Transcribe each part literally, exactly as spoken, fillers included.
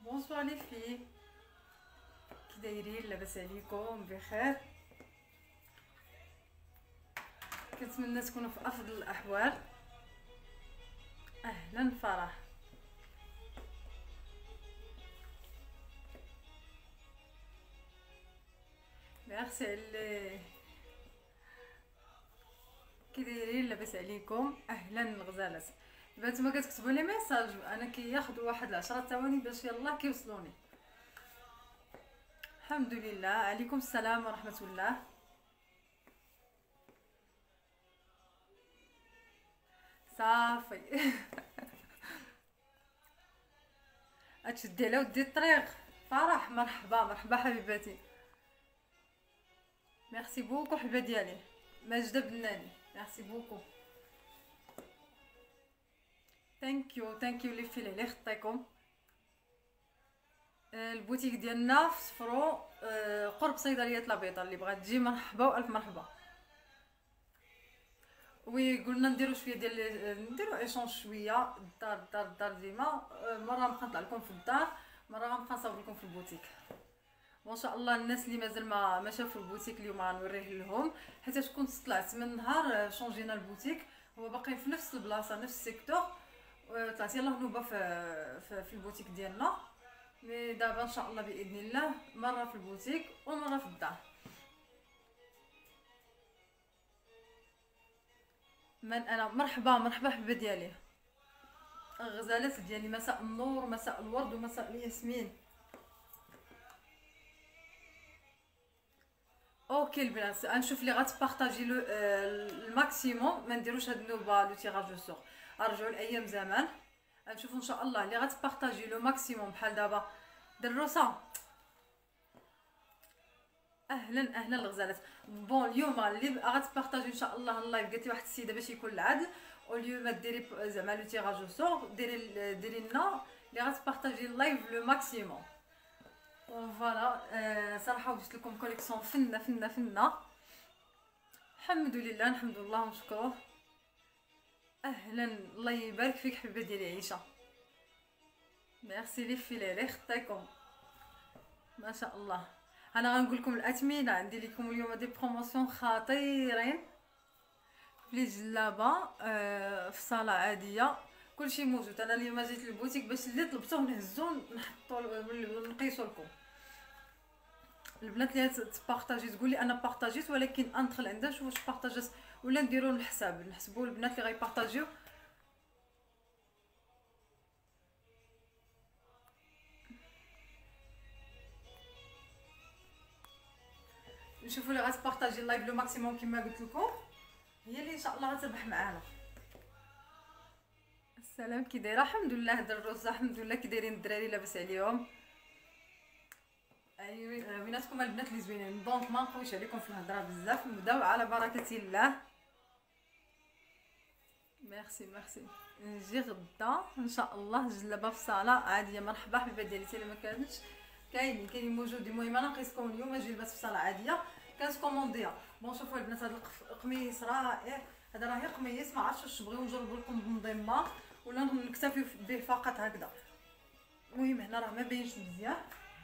بونسوار لي في كي دايرين؟ لاباس عليكم؟ بخير؟ كنتمنى تكونوا في افضل الاحوال. اهلا فرح. ميرسي علي. كي دايرين؟ لاباس عليكم؟ اهلا الغزالات. دابا نتوما كتكتبوا لي ميساج، انا كياخذوا واحد العشرة ثواني باش يلاه كيوصلوني. الحمد لله. عليكم السلام ورحمه الله. صافي. اتشدي على ودي الطريق. فرح مرحبا مرحبا حبيباتي. ميرسي بوكو حبيبه ديالي ماجده بناني. ميرسي بوكو. ثانك يو ثانك يو لي فيلي اللي خطيكم. البوتيك ديالنا في صفرو قرب صيدليه لابيضه، اللي بغات تجي مرحبا والف مرحبا. وي قلنا نديرو شويه ديال نديرو ايشونج شويه. الدار الدار الدار ديما مره نبقى نطلع لكم في الدار، مره غنبقى نصاوب لكم في البوتيك. وان شاء الله الناس اللي مازال ما ما شافوا البوتيك اليوم غنوريه لهم، حيت كنت طلعت من نهار شونجينا البوتيك، هو باقي في نفس البلاصه نفس السيكتور. طلعت يلاه نوبه في, في في البوتيك ديالنا. مي دابا ان شاء الله باذن الله مره في البوتيك ومره في الدار. من انا مرحبا مرحبا حبيبه ديالي. الغزالات ديالي مساء النور مساء الورد ومساء الياسمين. اوكي البنات غنشوف لي غتبارطاجي لو الماكسيموم، ما نديروش هاد النوبه لو تيراج دو سور، ارجعوا الايام زمان. غنشوف ان شاء الله اللي غتبارطاجي لو ماكسيموم بحال دابا دروسه. اهلا اهلا الغزالات. بون اليوم اللي غتبارطاجي ان شاء الله اللايف قالت لي واحد السيده باش يكون العدل، اوليو ما ديري زعما لو تيراج دو سور، ديري ديري لنا اللي غتبارطاجي اللايف لو ماكسيموم. فوالا. آه صراحه وجدت لكم كوليكسيون فنه فنه فنه. الحمد لله نحمد الله ونشكروه. اهلا الله يبارك فيك حبيبه ديالي عيشه. ميرسي لي فيلي لي خطيكم ما شاء الله. انا غنقول لكم الاثمنه، عندي لكم اليوم دي بروموسيون خطيرين لي جلابه آه في صاله عاديه كلشي موجود. انا اليوم جيت للبوتيك باش اللي طلبتوه نهزو نحطو نقيسو لكم. البنات اللي تبارطاجي تقول لي انا بارطاجيت، ولكن ندخل عندها نشوف واش بارطاجات ولا نديرو الحساب، نحسبوا البنات اللي غيبارطاجيو. نشوفوا اللي غتبارطاجي اللايف لو ماكسيموم كما قلت لكم، هي اللي ان شاء الله غتربح معانا. السلام كي دايره؟ الحمد لله دروسه الحمد لله. كي دايرين الدراري لاباس عليهم؟ ايوا ويناتكم البنات اللي زوينين؟ دونك ما نقولش عليكم في الهضره بزاف، نبداو على بركه الله. ميرسي ميرسي. نجي غدا ان شاء الله جلابه في الصاله عاديه. مرحبا حبيبه ديالي. حتى ما كانتش كاينين كاينين موجودين. المهم انا نقيسكم اليوم جلبات في الصاله عاديه كانت كومونديها. بون شوفوا البنات هذا القميص رائع. هذا راه قميص ما عرفتش واش تبغيو نجربوا لكم بمضمه ولا نكتفي به فقط هكذا. المهم هنا راه ما باينش مزيان،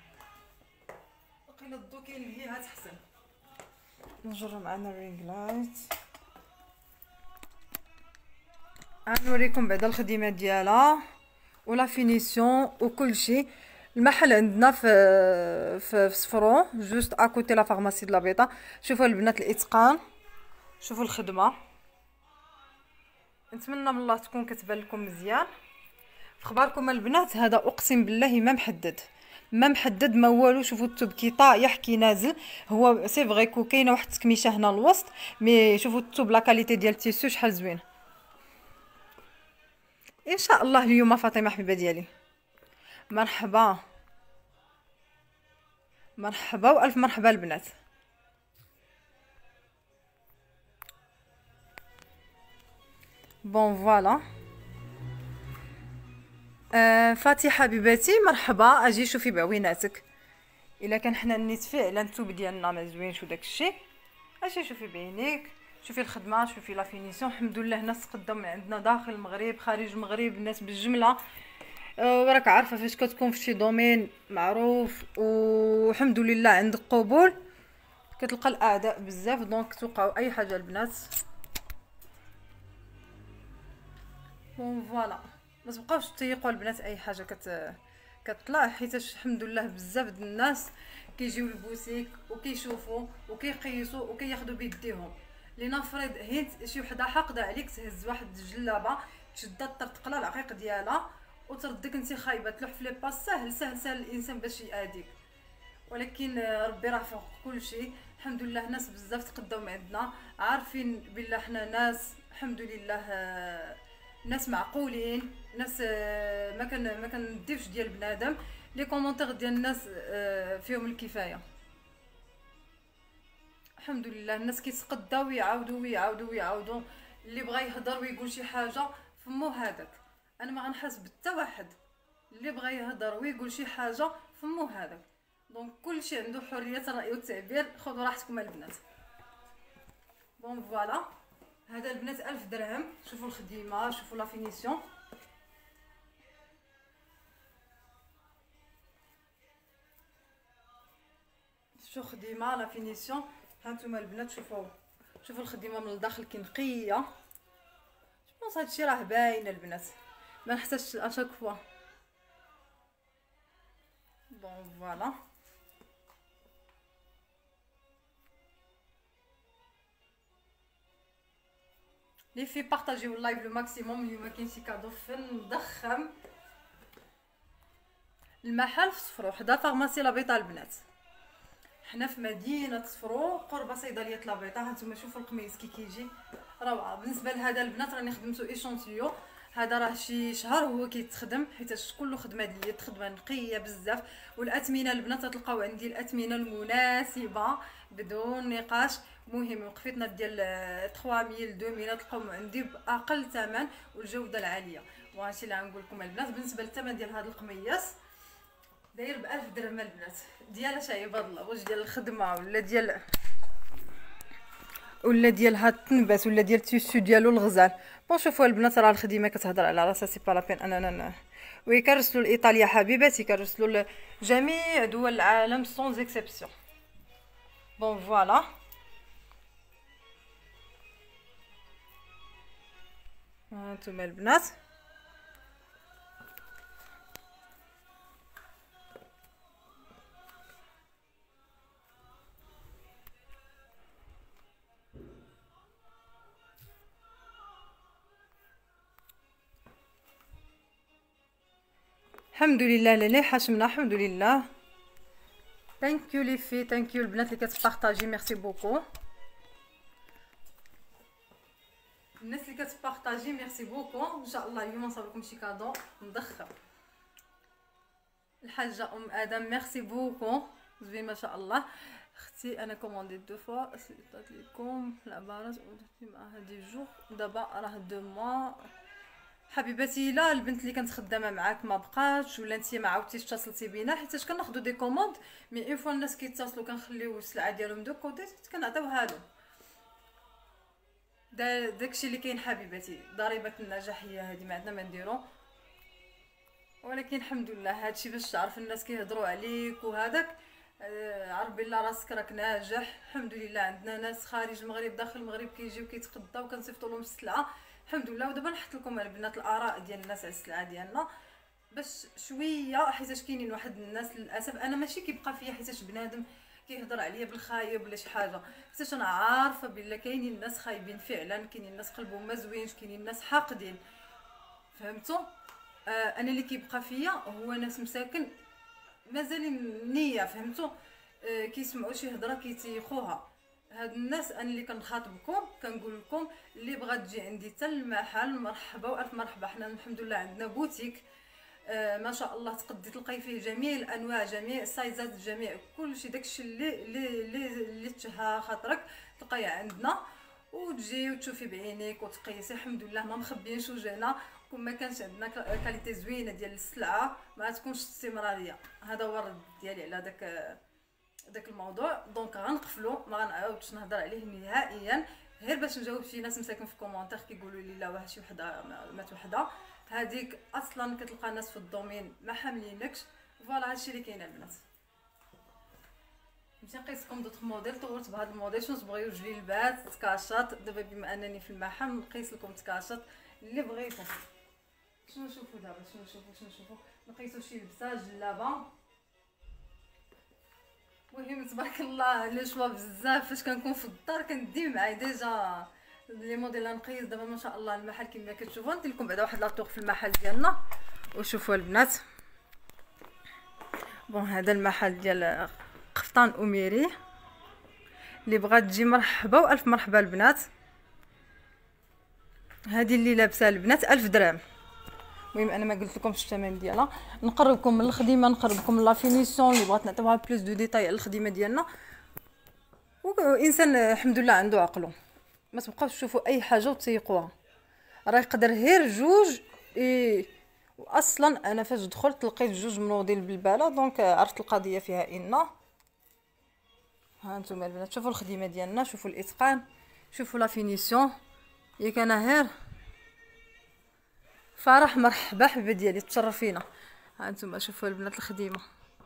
وقيله الضو كاين اللي هي هتحسن. نجرب معنا الرينغ لايت. غنوريكم بعدا الخدمه ديالها ولا فينيسيون وكل شيء. المحل عندنا في في, في صفرو جوست اكوتي لا فارماسي د لابيطه. شوفوا البنات الاتقان، شوفوا الخدمه. نتمنى من الله تكون كتبان لكم مزيان. في خباركم البنات هذا اقسم بالله ما محدد ما محدد ما والو. شوفوا الثوب كي طايح كي نازل. هو سي فغي كو كاينه واحد التكميشه هنا الوسط، مي شوفوا الثوب لا كاليتي ديال التيسو شحال زوين. ان شاء الله اليوم فاطمه حبيبه ديالي مرحبا مرحبا والف مرحبا البنات. بون فوالا. آه فاتحه حبيباتي مرحبا. اجي شوفي بعويناتك. الا كان حنا نيت فعلا الثوب ديالنا ما زوينش وداك الشيء، اجي شوفي بعينيك، شوفي الخدمه، شوفي لا فينيسيون. الحمد لله الناس تقدم من عندنا داخل المغرب خارج المغرب، الناس بالجمله وراك عارفه فاش كتكون في شي دومين معروف والحمد لله عندك قبول كتلقى الاعداء بزاف، دونك توقعوا اي حاجه البنات. بون فوالا ما تبقاوش تيقوا البنات اي حاجه كت كطلع، حيت الحمد لله بزاف د الناس كيجيو للبوتيك وكيشوفوا وكيقيسوا وكياخذوا بيديهم. لنفرض هيت شي وحده حاقده عليك تهز واحد الجلابه تشدها ترتقلها العقيق ديالها وتردك انت خايبه تلوح في لي باس، سهل سهل سهل الانسان باش يأذيك، ولكن ربي راه فوق كل شيء. الحمد لله ناس بزاف تقداو عندنا عارفين بالله حنا ناس الحمد لله ناس معقولين، ناس ما كان ما كنديفش ديال بنادم. لي كومونتير ديال الناس فيهم الكفايه الحمد لله. الناس كيتقداو ويعاودوا ويعاودوا ويعاودوا، اللي بغى يهضر ويقول شي حاجه فمو هذاك، انا ما غنحاسب حتى واحد اللي بغى يهضر ويقول شي حاجه فمو هذاك. دونك كلشي عنده حريه الراي والتعبير، خذوا راحتكم البنات. بون فوالا هذا البنات ألف درهم. شوفوا الخديمه، شوفوا لا فينيسيون، شوفوا خديمه لا فينيسيون. هانتوما البنات شوفوا شوفوا الخديمه من الداخل كي نقيه. جوبونس هادشي راه باين البنات، ما نحتاجش اشاك فوا. بون فوالا لي في بارطاجيو اللايف لو ماكسيموم. اليوم كاين شي كادو فن ضخم. المحل في صفرو حدا فارماسي لابيطا البنات، حنا في مدينه صفرو قرب صيدليه لابيطا. هانتوما شوفوا القميص كي كيجي روعه. بالنسبه لهذا البنات راني خدمته ايشونتيو، هذا راه شي شهر وهو كيتخدم حيت كله خدمه ديال خدمه نقيه بزاف. والاثمنه البنات تلقاو عندي الاثمنه المناسبه بدون نقاش. مهم وقفتنا ديال ثلاثمية ألفين تلقاو عندي باقل ثمن والجوده العاليه. وهادشي اللي غنقول لكم البنات. بالنسبه للثمن ديال هذا القميص داير ب ألف درهم البنات، ديال اش عيب الله، واش ديال الخدمه ولا ديال ولا ديال هاد التنبات ولا ديال التيسو ديالو الغزال. بون شوفوا البنات راه الخدمه كتهضر على راسها، سي با لا بين اننا وي كنرسلوا لايطاليا حبيباتي، كنرسلوا لجميع دول العالم سون اكسبسيون. بون فوالا هانتوما البنات الحمد لله للي حاشمنا الحمد لله. ثانك يو لي في ثانك يو البنات اللي كتبارطاجي، ميرسي بوكو. الناس اللي كتبارطاجي ميرسي بوكو. ان شاء الله اليوم نصاوب لكم شي كادو مضخم. الحاجه ام ادم ميرسي بوكو زوين ما شاء الله. اختي انا كوموندي دو فوا سيطات لكم العبارات مع هادي جوغ دابا راه دو موا حبيباتي. لا البنت اللي كانت خدامه معاك ما بقاتش ولا انت ما عاودتيش اتصلتي بينا، حيت كناخذوا دي كوموند مي اون فوا الناس كيتصلوا كنخليو السلعه ديالهم دو كوتي كنعطيوها لهم. دا داكشي اللي كاين حبيباتي. ضريبه النجاح هي هذه ما عندنا ما نديرو، ولكن الحمد لله هادشي باش تعرف الناس كيهضروا عليك وهذاك آه عرف بالله راسك راك ناجح. الحمد لله عندنا ناس خارج المغرب داخل المغرب كيجيو كيتقداو كنصيفطوا لهم السلعه الحمد لله. ودابا نحط لكم البنات الاراء ديال الناس على السلعه ديالنا باش شويه، حيت كاينين واحد الناس للاسف انا ماشي كيبقى فيا حيت بنادم كيهضر عليا بالخايب ولا شي حاجه، حيت انا عارفه بلا كاينين الناس خايبين فعلا، كاينين الناس قلبهم ما زوينش، كاينين الناس حاقدين فهمتوا. آه انا اللي كيبقى فيا هو ناس مساكن مازال النيه فهمتوا. آه كيسمعوا شي هضره كيتيخوها. هاد الناس انا اللي كنخاطبكم كنقول لكم اللي بغات تجي عندي حتى المحل مرحبا والف مرحبا. حنا الحمد لله عندنا بوتيك آه ما شاء الله تقدي تلقاي فيه جميع الانواع جميع السايزات جميع كلشي داكشي اللي اللي اللي, اللي تشها خاطرك تلقايه عندنا، وتجي وتشوفي بعينيك وتقيسي. الحمد لله ما مخبيينش وجهنا. كون ما كانش عندنا كاليتي زوينه ديال السلعه ما تكونش استمراريه. هذا هو الرد ديالي على داك داك الموضوع. دونك غنقفلو ما غنعاودش نهضر عليه نهائيا، غير باش نجاوب شي ناس مساكن في كومونتير كيقولوا لي لا واه شي وحده مات وحده. هذيك اصلا كتلقى ناس في الدومين ما حاملينكش. فوالا هادشي اللي كاين البنات. نمشي نقيسكم دوطخ موديل. طورت بهذا الموديل شنو تبغيو جليلبات تكاشط. دابا بما انني في المحل نقيس لكم تكاشط اللي بغيتو. شنو نشوفوا دابا شنو نشوفوا شنو نشوفوا نقيسوا شي لبسه جلابه. المهم تبارك الله لي شوا بزاف. فاش كنكون في الدار كندي معايا ديجا لي موديل نقيس. دابا ما شاء الله المحل كما كتشوفوا. ندير لكم بعدا واحد لاطوغ في المحل ديالنا وشوفوا البنات. بون هذا المحل ديال قفطان اميري. اللي بغات تجي مرحبا والف مرحبا البنات. هذه اللي لابسه البنات ألف درهم. المهم انا ما قلت لكمش الثمن ديالها. نقربكم من الخدمه نقربكم من لا فينيسيون اللي بغات نعطيوها بلوس دو ديتاي على الخدمه ديالنا. وانسان الحمد لله عنده عقله. ما تبقاوش تشوفوا اي حاجه وتسيقوها. راه يقدر غير جوج إيه. واصلا انا فاش دخلت لقيت جوج منوضين بالباله دونك عرفت القضيه فيها ان. ها انتم البنات شوفوا الخدمه ديالنا شوفوا الاتقان شوفوا لا فينيسيون. ياك انا غير فرح مرحبا حبيبه ديالي تشرفينا. ها انتم شوفوا البنات الخدمه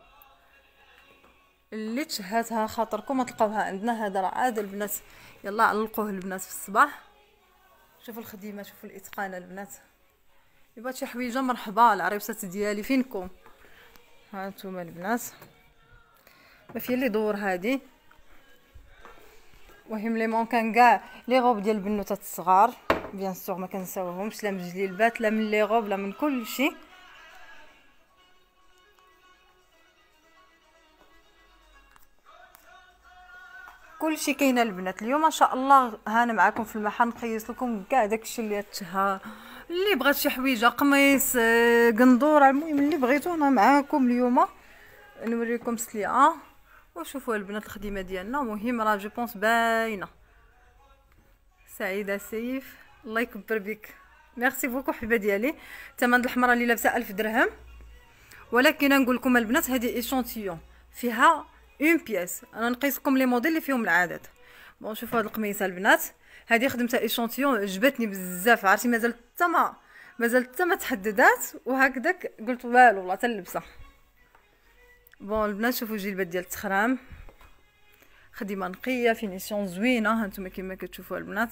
اللي تشهاتها خاطركم تلقاوها عندنا. هذا راه عاد البنات يلا علقوه البنات في الصباح. شوفوا الخدمه شوفوا الاتقان البنات. يبغى شي حويجه مرحبا العريسات ديالي فينكم. ها انتم البنات ما في اللي دور هذه. وهم لي مونكان كاع لي غوب ديال البنوتات الصغار بيان سور ما كنساوهمش لا من جليلبات لا من لي غوب لا من كل شيء. كل شيء كاين البنات. اليوم ما شاء الله هانا معكم في المحل نقيس لكم كاع داكشي اللي تشهى. اللي بغات شي حويجه قميص قندوره المهم اللي بغيتو انا معاكم اليوم نوريكم سليعه. وشوفوا البنات الخدمه ديالنا. مهم راه جو بونس باينه. سعيده سيف الله يكبر بك ميرسي بوكو حبيبه ديالي. ثمن الحمراء اللي لابسه ألف درهم. ولكن نقول لكم البنات هذه ايشونتيون فيها اون بياس. انا نقيس لكم لي موديل اللي فيهم العدد. بون شوفوا هاد القميصه البنات هذه خدمتها ايشونتيون عجبتني بزاف. عرفتي مازال حتى ما مازال حتى ما تحددات وهكذاك قلت والو والله حتى اللبسه. بون البنات شوفوا الجلبات ديال التخرام خدمه نقيه فينيسيون زوينه. ها انتم كما كتشوفوا البنات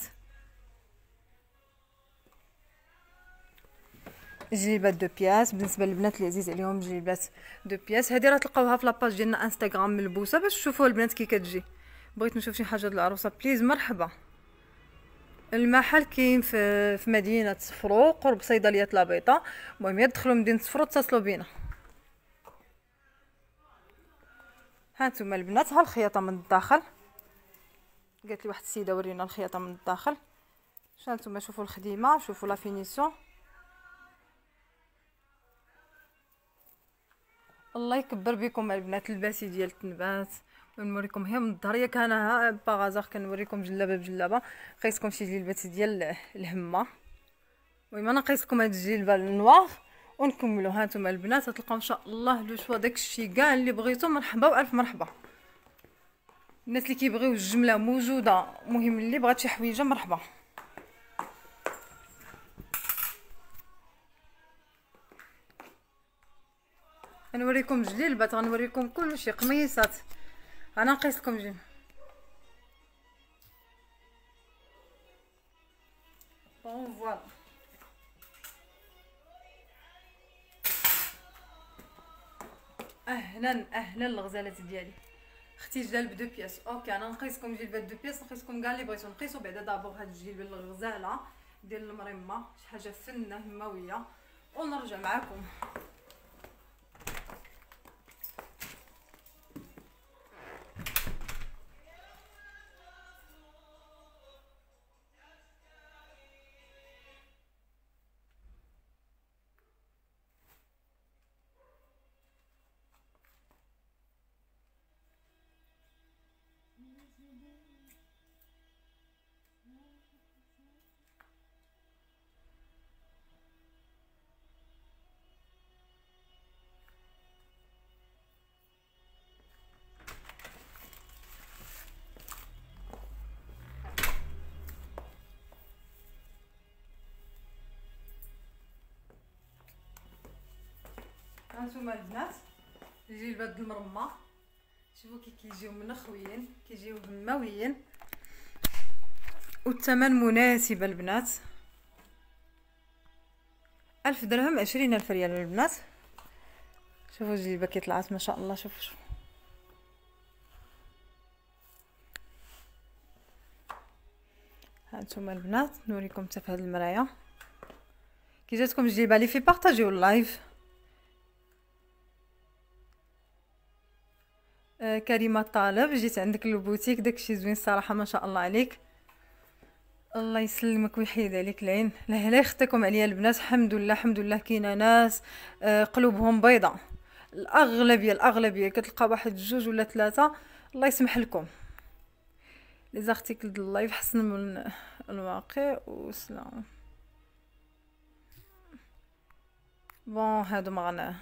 جلبات دو بياس. بالنسبه للبنات اللي عزيز عليهم جلبات دو بياس هذه راه تلقاوها في لاباج ديالنا انستغرام ملبوسه باش تشوفوا البنات كي كتجي. بغيت نشوف شي حاجه للعروسه بليز مرحبا. المحل كاين في في مدينه صفرو قرب صيدليه لابيطه. المهم يدخلوا مدينه صفرو اتصلوا بينا. ها انتم البنات ها الخياطه من الداخل. قالت لي واحد السيده ورينا الخياطه من الداخل. شنو انتم شوفوا الخدمه شوفوا لا فينيسيون. الله يكبر بكم البنات. الباسي ديال التنبات ونوريكم هي من الظهر. ياك انا ها باغازاغ كنوريكم جلابه بجلابه. قيسكم شي جلبات ديال الهمه. المهم انا قيس لكم هاد الجلبه النوار ونكملوا. ها انتم البنات تلقاو ان شاء الله لو شوا داكشي كاع اللي بغيتو. مرحبا والف مرحبا. الناس اللي كيبغيو الجمله موجوده. المهم اللي بغات شي حويجه مرحبا. غنوريكم جليلبات غنوريكم كلشي قميصات. انا نقيس لكم جيل. بون فوالا اهلا اهلا الغزالات ديالي. اختي جلب دو بياس. اوكي انا نقيسكم جلبات دو بياس نقيسكم كاع اللي بغيتو نقيسو بعدا. دابور هاد الجلبه الغزاله ديال المرمه شي حاجه فنه همويه ونرجع معكم. هانتوما البنات الجلبات المرمى، شوفوا كي كيجيو منخويين، كيجيو هماويين، والثمن مناسب البنات. ألف درهم عشرين ألف ريال البنات. شوفوا الجلبه كي طلعت ما شاء الله. شوفوا شوفوا هانتوما البنات نوريكم حتى في هذه المرايه كي جاتكم الجلبه. لي في بارطاجيو اللايف. آه كريمه طالب، جيت عندك البوتيك داكشي زوين صراحه ما شاء الله عليك، الله يسلمك ويحيد عليك العين. لا لا يخطيكم عليا البنات، الحمد لله الحمد لله. كاينه ناس آه قلوبهم بيضاء، الاغلبيه الاغلبيه كتلقى واحد جوج ولا ثلاثه. الله يسمح لكم لي زارتيكل د اللايف حسن من الواقع وسلام. بون هادو مغنى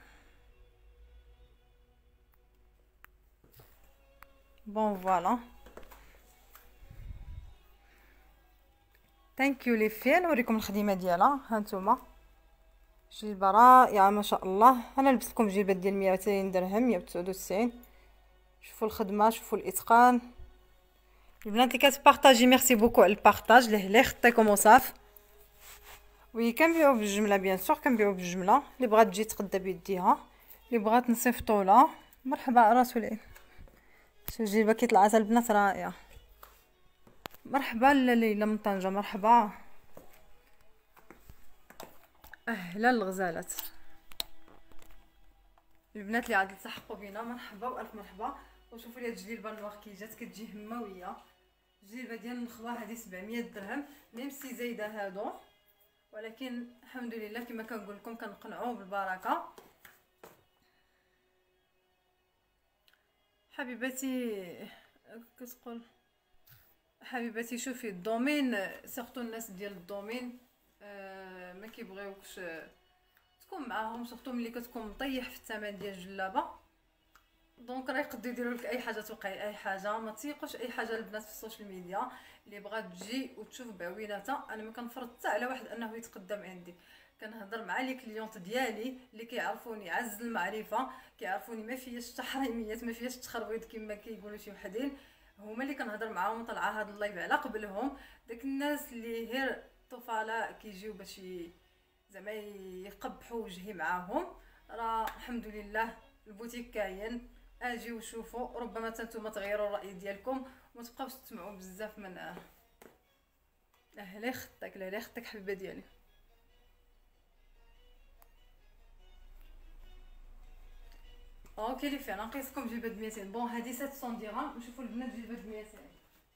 بون فوالا. ثانك يو لي في. نوريكم الخدمه ديالها. هانتوما جلبه رائعه ما شاء الله. انا لبست لكم جلبات ديال مية وثلاثين درهم مية وتسعة وتسعين. شوفوا الخدمه، شوفوا الاتقان البنات اللي كتبارطاجي. ميرسي بوكو على البارطاج. ليه ليه خطيكم وصاف. وي كنبيعو بالجمله بيان سور، كنبيعو بالجمله. اللي بغات تجي تقدا بيديها، اللي بغات نصيفطو لها مرحبا راسو العين. شوف الجلبه كي طلعت البنات رائعه. مرحبا ليلى من طنجه، مرحبا اهلا الغزالات. البنات اللي عاد التحقوا بينا مرحبا والف مرحبا. وشوفوا لي هاد الجلبه النوار كي جات كتجي هماويه. الجلبه ديال النخوه هذه سبعمية درهم، ميم سي زايده هادو، ولكن الحمد لله كما كنقول لكم كنقنعوا بالبركه. حبيبتي كتقول حبيبتي شوفي الدومين سيرتو الناس ديال الدومين آه ما كيبغيوكش تكون معاهم، سيرتو ملي كتكون مطيح في الثمن ديال الجلابه. دونك راه يقدروا يديروا لك اي حاجه توقعي اي حاجه. ما تيقوش اي حاجه البنات في السوشيال ميديا. اللي بغات تجي وتشوف بعويناتها، انا ما كنفرض حتى على واحد انه يتقدم عندي. كنهضر مع لي كليونط ديالي اللي كيعرفوني عز المعرفه، كيعرفوني ما فياش تحريميات ما فياش تخربيط كما كيقولوا شي وحدين. هما اللي كنهضر معاهم وطلعه هذا اللايف على قبلهم. داك الناس اللي غير طفاله كيجيو باش زعما يقبحوا وجهي معاهم، راه الحمد لله البوتيك كاين. اجي وشوفوا، ربما نتوما تغيروا الراي ديالكم وما تبقاوش تسمعوا بزاف من اه لا خطك لا لا خطك حبيبه ديالي. اوكي لي فين نقيسكم جلبه ب ميتين. بون هذه سبعمية درهم. نشوفوا البنات جلبه ب ميتين.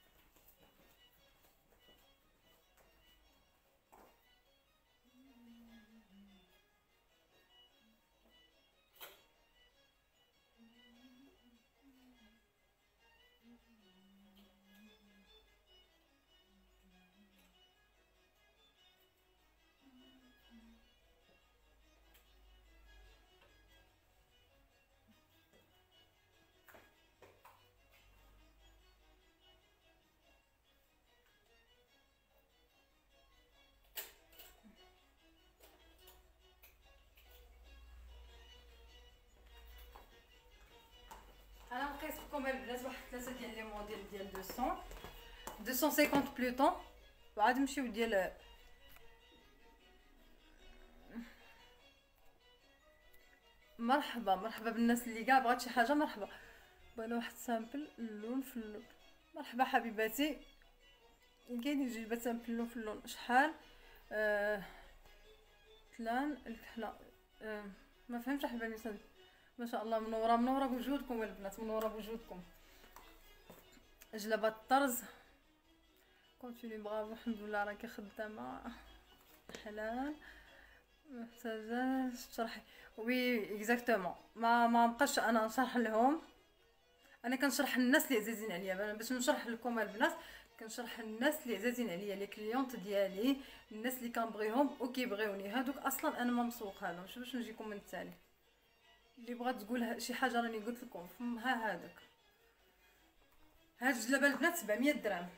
انا نقيس لكم البنات واحد ثلاثه ديال لي موديل ديال ميتين ميتين وخمسين بلوطون، وعاد نمشيو ديال مرحبا مرحبا بالناس اللي كاع بغات شي حاجه. مرحبا بغينا واحد سامبل اللون في اللون. مرحبا حبيباتي. كاينين جلبات سامبل اللون في اللون. شحال آه... تلان الكحله آه... ما فهمتش حبيباني صدق. ما شاء الله منوره منوره بوجودكم البنات، منوره بوجودكم. جلبه الطرز كونتيني برافو الحمد لله راكي خدامه حلال. محتاجه تشرحي وي اكزاكتومون. ما ما بقاش انا نشرح لهم، انا كنشرح للناس اللي عزازين عليا. باش نشرح لكم البنات كنشرح للناس اللي عزازين عليا، لي كليونط ديالي، الناس اللي كنبغيهم وكيبغيوني. هادوك اصلا انا ما مسوقها لهم. باش نجيكم من التالي اللي بغات تقول شي حاجه راني قلت لكم. ها هذاك هاد الجلابه البنات سبعمية درهم.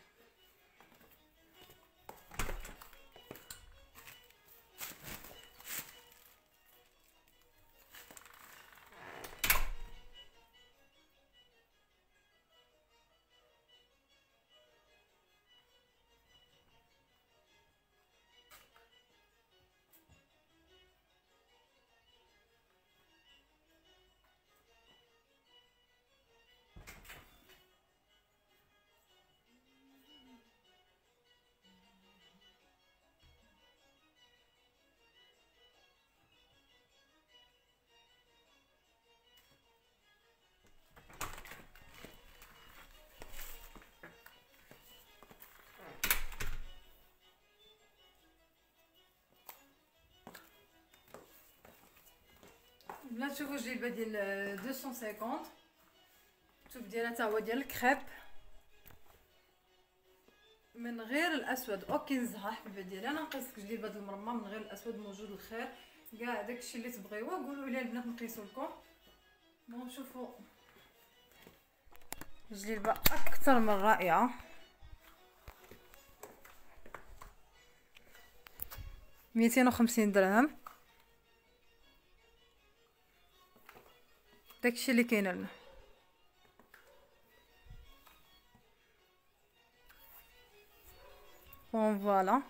بلا تشوفوا الجلبه ديال مئتين وخمسين، شوف ديالها تا هو ديال الكريب من غير الاسود. اوكي زها حبيبه ديالي، انا نقيسك جلبه د المرمى من غير الاسود موجود الخير. كاع داكشي اللي تبغيوه قولوا لي البنات نقيسو لكم. بون شوفوا جلبه اكثر من رائعه. مئتين وخمسين درهم داكشي اللي كاين لنا. بون فوالا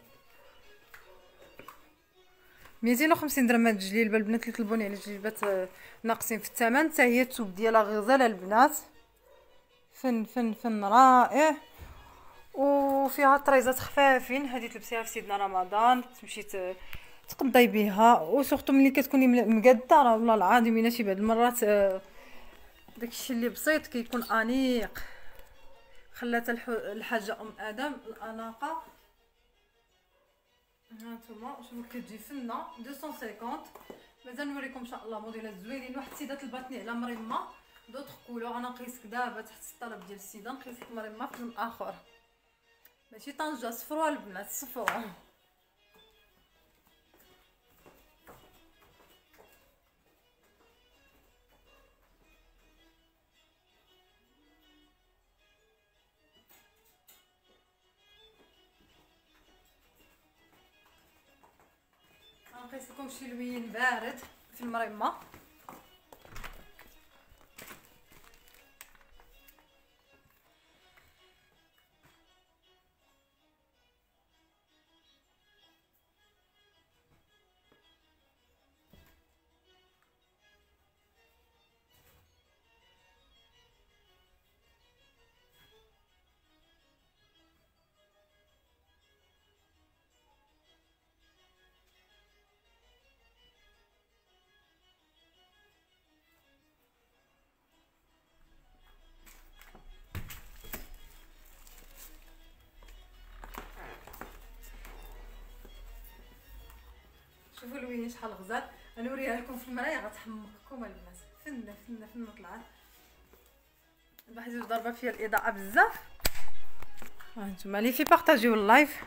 مئتين وخمسين درهم هاد الجليبه. البنات اللي طلبوني على جليبات ناقصين في الثمن، حتى هي الثوب ديالها غزاله البنات، فن فن فن رائع، وفيها طريزات خفافين. هذه تلبسيها في سيدنا رمضان، تمشي تقضي بها، وسورتو ملي كتكوني مقاده راه والله العظيم الا شي بعض المرات داكشي اللي بسيط كيكون انيق. خلات الحاجه ام ادم الاناقه. هانتوما شوفوا كتجي فنه مئتين وخمسين. مازال نوريكم ان شاء الله موديلات زوينين. واحد السيده طلباتني على مريمه دوطخ كولور، انا نقيسك دابا تحت الطلب ديال السيده، نقيسك مريمه في لون اخر ماشي طنجه. صفروها البنات صفروها. نقيس لكم شي لوين بارد في المرمى. شوفوا الوين شحال غزال. غنوريها لكم في المرايه غتحمقكم البنات. فنه فنه فنه طلعت. الواحد جوج ضربه فيها الاضاءه بزاف. ها انتم اللي في بارطاجيو اللايف.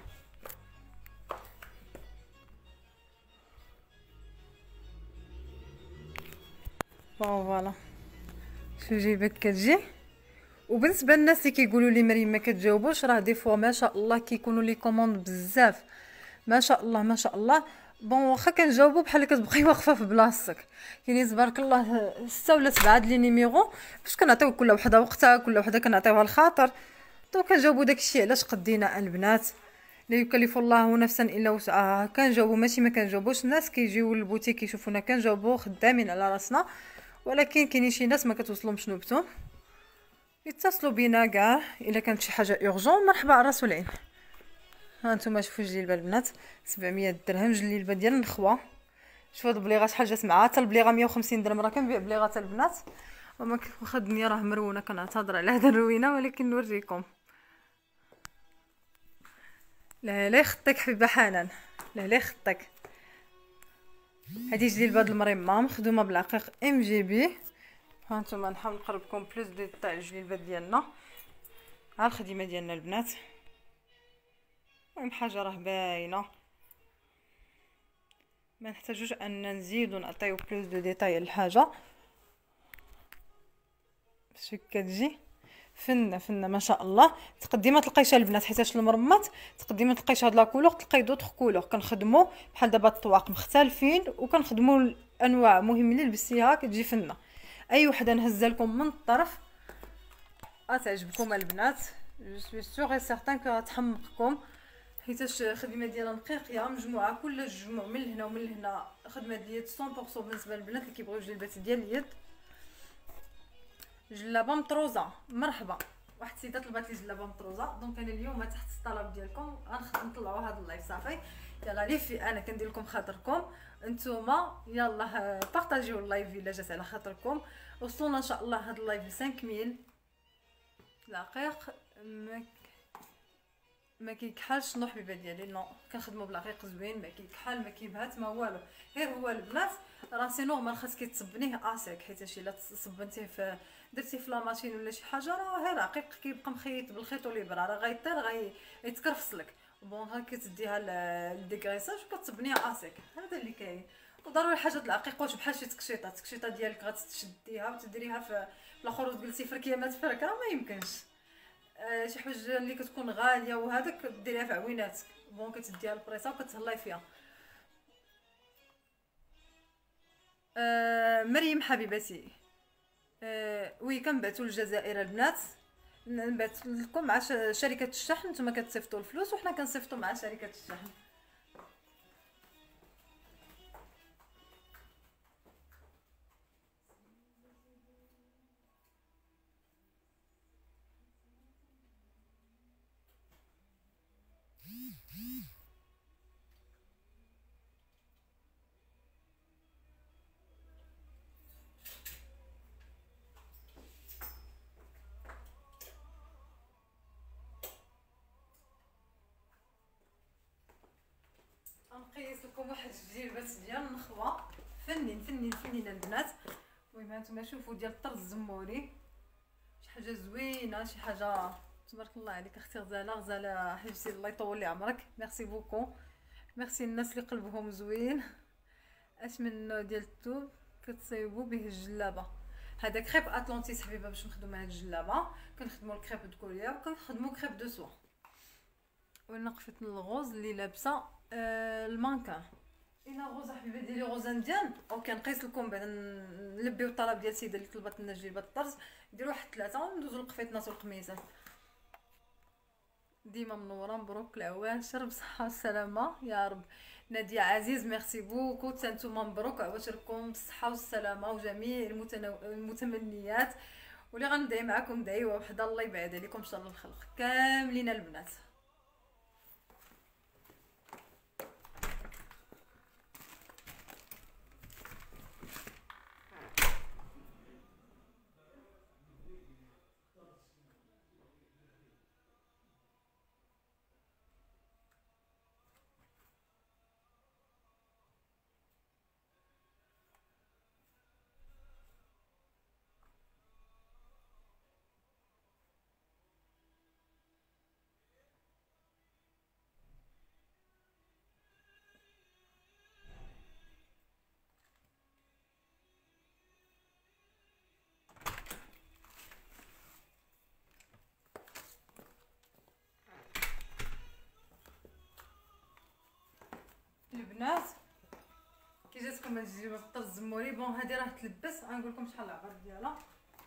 بون فوالا شوف جيبك كتجي. وبالنسبه للناس اللي كيقولوا لي مريم ما كتجاوبوش، راه دي فوا ما شاء الله كيكونوا لي كوموند بزاف ما شاء الله ما شاء الله. بون واخا كنجاوبو بحال كتبقاي واقفه في بلاصتك. كاينين تبارك الله ستة ولا سبعة د لي نيميرو باش كنعطيو كل وحده وقتها، كل وحده كنعطيوها الخاطر. دونك كنجاوبو داكشي علاش قدينا البنات. لا يكلف الله نفسا الا وسعها. كنجاوبو ماشي ما كنجاوبوش. الناس كيجيو للبوتيك كيشوفونا كنجاوبو خدامين على راسنا، ولكن كاينين شي ناس ما كتوصلهمش نوبتهم يتصلوا بينا كاع الا كانت شي حاجه اورجون. مرحبا على راس والعين. ها نتوما شوفوا الجلبه البنات سبعمية درهم جلبه ديال النخوه. شوفوا هاد البليغه شحال جات معاها. حتى البليغه مية وخمسين درهم. راه كنبيع بليغات البنات وما واخا الدنيا راه مرونه. كنعتذر على هاد الروينه ولكن نوريكم. لا لا يخطيك حبيبه حنان، لا لا يخطيك. هذه جلبه د المريمه مخدومه بالعقيق ام جي بي. ها نتوما نحاول نقربكم بلوس ديتاي الجلبه ديالنا. ها الخدمه ديالنا البنات. المهم حاجه راه باينه، ما نحتاجوش ان نزيدو نعطيو بلوس دو ديتاي الحاجه. باش كتجي فنه فنه ما شاء الله. تقدي ما تلقايش البنات حيتاش المرمات تقدي ما تلقايش هاد لا كولور، تلقاي دوطخ كولور. كنخدموا بحال دابا الطواق مختلفين وكنخدموا الانواع. مهم اللي لبستيها كتجي فنه. اي وحده نهزها لكم من الطرف غتعجبكم البنات. جو سوي سيغ سيغتان كو غتحمقكم حيتاش خدمه ديالها نقيقيه مجموعه كل جموع من هنا ومن هنا. خدمه ديال مية بالمية بالنسبه للبنات اللي كيبغيو جلبات ديال اليد. جلابه مطروزه مرحبا. واحد السيده طلبات لي جلابه مطروزه، دونك انا اليوم تحت الطلب ديالكم غنخدم نطلعوا هذا اللايف صافي. يلا لي في انا كندير لكم خاطركم نتوما. يلا بارطاجيو اللايف الا جات على خاطركم. وصلنا ان شاء الله هذا اللايف ل خمسة ميل دقيق. ما كيكحلش نو حبيبه ديالي، نو كنخدمو بالعقيق زوين، ما كيكحل ما كيبهت ما والو. غير هو البنات راه سي نورمال خاصك تصبنيه اسيك، حيت الا صبنتيه في درتيه في لا ماشين ولا شي حاجه راه غير رقيق كيبقى مخيط بالخيط والابره، راه غيطير غيتكرفس لك. بون ها كتديها للديكريساج وكتصبنيها اسيك، هذا اللي كاين. وضروري حاجه العقيق واش بحال شي تكشيطه، التكشيطه ديالك غتشديها وتديريها في الاخر وتجلسي فركيه ما تفرك، راه ما يمكنش. آه شي حاجه اللي كتكون غاليه وهذاك ديريها في عويناتك، بون كتديها البريصه وكتهلاي فيها. آه مريم حبيبتي، آه وي كنبعثوا للجزائر البنات، نبعث لكم مع شركه الشحن، نتوما كتصيفطوا الفلوس وحنا كنصيفطوا مع شركه الشحن. غنقيس لكم واحد الجيبات ديال النخوه، فنين فنين فنين البنات. المهم هانتوما شوفوا ديال الطرز الزموري، شي حاجه زوينه، شي حاجه تبارك الله عليك اختي غزاله. غزاله حبيبتي الله يطول لي عمرك، ميرسي بوكو، ميرسي الناس اللي قلبهم زوين. اش من النوع ديال الثوب كتصايبوا به الجلابه؟ هذا كريب اطلانتيس حبيبه، باش نخدموا هاد الجلابه كنخدموا الكريب دو كوليا وكنخدموا كريب دو سوا. ونقفه الغوز اللي لابسه آه المانكا، انا غوز حبيبه ديالي غوز انديان. اوكي نقيس لكم بعد نلبيو الطلب ديال السيده اللي طلبت لنا جيبه الطرز، نديرو واحد ثلاثه وندوزو لقفيتنا والقميصات. ديما منوره، مبروك العواشر بصحه والسلامه يا رب. ناديه عزيز ميرسي بوكو، تانتوما مبروك عواشركم بالصحه والسلامه وجميع المتنو... المتمنيات، واللي غندعي معكم دعيوه وحده الله يبعد عليكم شر الخلق كاملين البنات. البنات كي جاتكم هاد الجيبه بالطرز الزموري، بون هادي راه تلبس، غنقول لكم شحال العبار ديالها.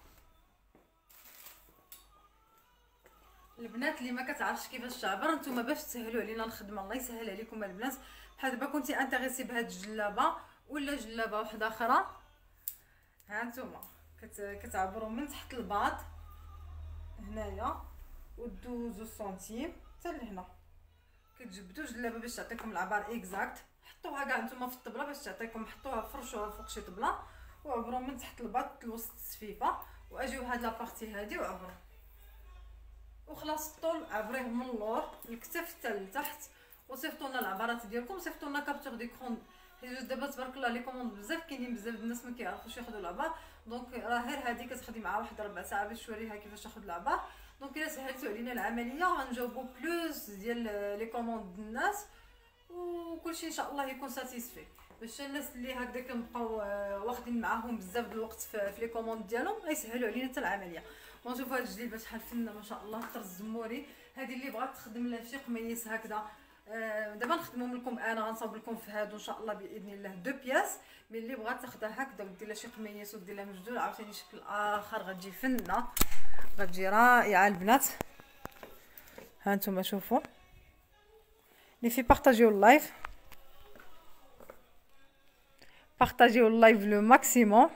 البنات اللي ما كتعرفش كيفاش تعبر، نتوما باش تسهلوا علينا الخدمه الله يسهل عليكم البنات. بحال دابا كنتي انتريسي بهاد الجلابه ولا جلابه واحده اخرى، ها نتوما كتعبروا من تحت الباط هنايا ودوزو سنتيم حتى لهنا، كتجبدوا جلابه باش تعطيكم العبار اكزاكت. حطوها كاع نتوما في الطبله باش تعطيكم، حطوها فرشوها فوق شي طبله وعبروا من تحت الباط لوسط السفيفه، واجيو هاد لابارتي هادي وعبروا، وخلاص الطول عبريه من اللور الكتف حتى لتحت. وصيفطوا لنا العبارات ديالكم، صيفطوا لنا كابتور ديكرون، حيت دابا تبارك الله لي كوموند بزاف كاينين، بزاف الناس ما كيعرفوش ياخذوا العبار. دونك راه غير هذه كتخدي معها واحد ربع ساعه باش توريها كيفاش تاخذ العبار. دونك الا سهلتوا علينا العمليه غنجاوبوا بلوس ديال لي كوموند الناس، وكلشي ان شاء الله يكون ساتيسفي، باش الناس اللي هكذا كنبقاو واخدين معاهم بزاف د الوقت في لي كوموند ديالهم غيسهلوا علينا حتى العمليه. ونشوف هاد الجليبه شحال فنه ما شاء الله، الطرز الزموري. هذه اللي بغات تخدم لها شي قميص هكذا آه دابا نخدمهم لكم، انا غنصاوب لكم في هادو ان شاء الله باذن الله دو بياس. مي اللي بغات تاخذها هكذا ودير لها شي قميص ودير لها مجدول عاوتاني شكل اخر غتجي فنه، غتجي رائعه البنات. ها نتوما شوفوا لي في بارطاجيو اللايف، بارطاجيو اللايف لو ماكسيموم.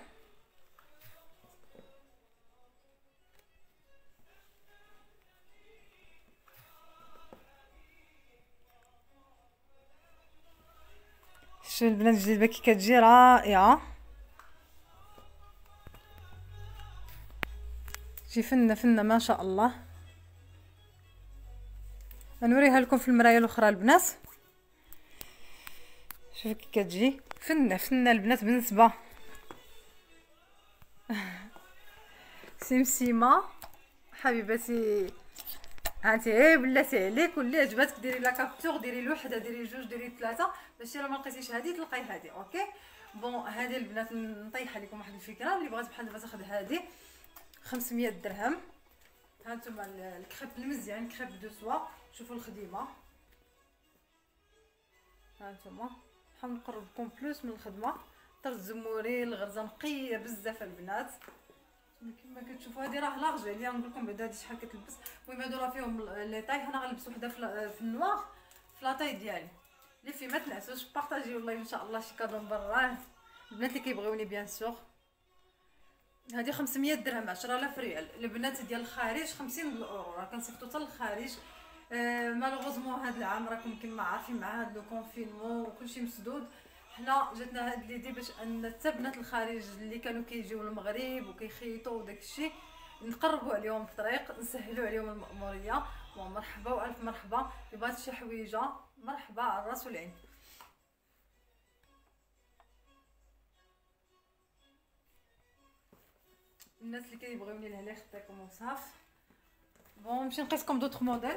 شوف البنات الجلبه كي كتجي رائعه، تجي فنه فنه ما شاء الله. غنوريها لكم في المرايه الاخرى البنات. شوفوا كي كتجي فنه فنه البنات بالنسبه سمسمه حبيبتي. هانتي غير بلاتي عليك واللي عجباتك ديري لا كابتور، ديري لوحده، ديري جوج، ديري ثلاثه، باش الا ما لقيتيش هذه تلقاي هذه. اوكي بون هذه البنات نطيح لكم واحد الفكره. اللي بغات بحال دابا تاخذ هذه خمسمية درهم. ها نتوما الكريب المزيان، كريب دو سوا. شوفوا الخديمه، ها نتوما نحاول نقرب لكم بلوس من الخدمه. طرز زموري الغرزه نقيه بزاف البنات كما كتشوفوا. هذه راه لارج عليا نقول لكم بعدا هذه شحال كتلبس. المهم هادو راه فيهم لي طاي. حنا غنلبس وحده في النوار في لاطاي ديالي. اللي في ما تنعسوش بارطاجيو والله ان شاء الله شي كادو من برا البنات اللي كيبغيوني بيان سور. هذه خمسمية درهم، عشرة آلاف ريال. البنات ديال الخارج خمسين اورو، راه كنصيفطو حتى للخارج. آه مالوغوزمون هذا العام راكم كما عارفين مع هذا لو كونفينمون وكلشي مسدود. حنا جاتنا هاد ليدي باش ان حتى بنات الخارج اللي كانوا كيجيو للمغرب وكيخيطوا وداك الشيء نقربوا عليهم الطريق، نسهلوا عليهم المأموريه. ومرحبا والف مرحبا. اللي بغات شي حويجه مرحبا على الراس والعين. الناس اللي كيبغيوني لهنا خطيكم وصاف. بون نمشي نقيسكم دوطخ موديل.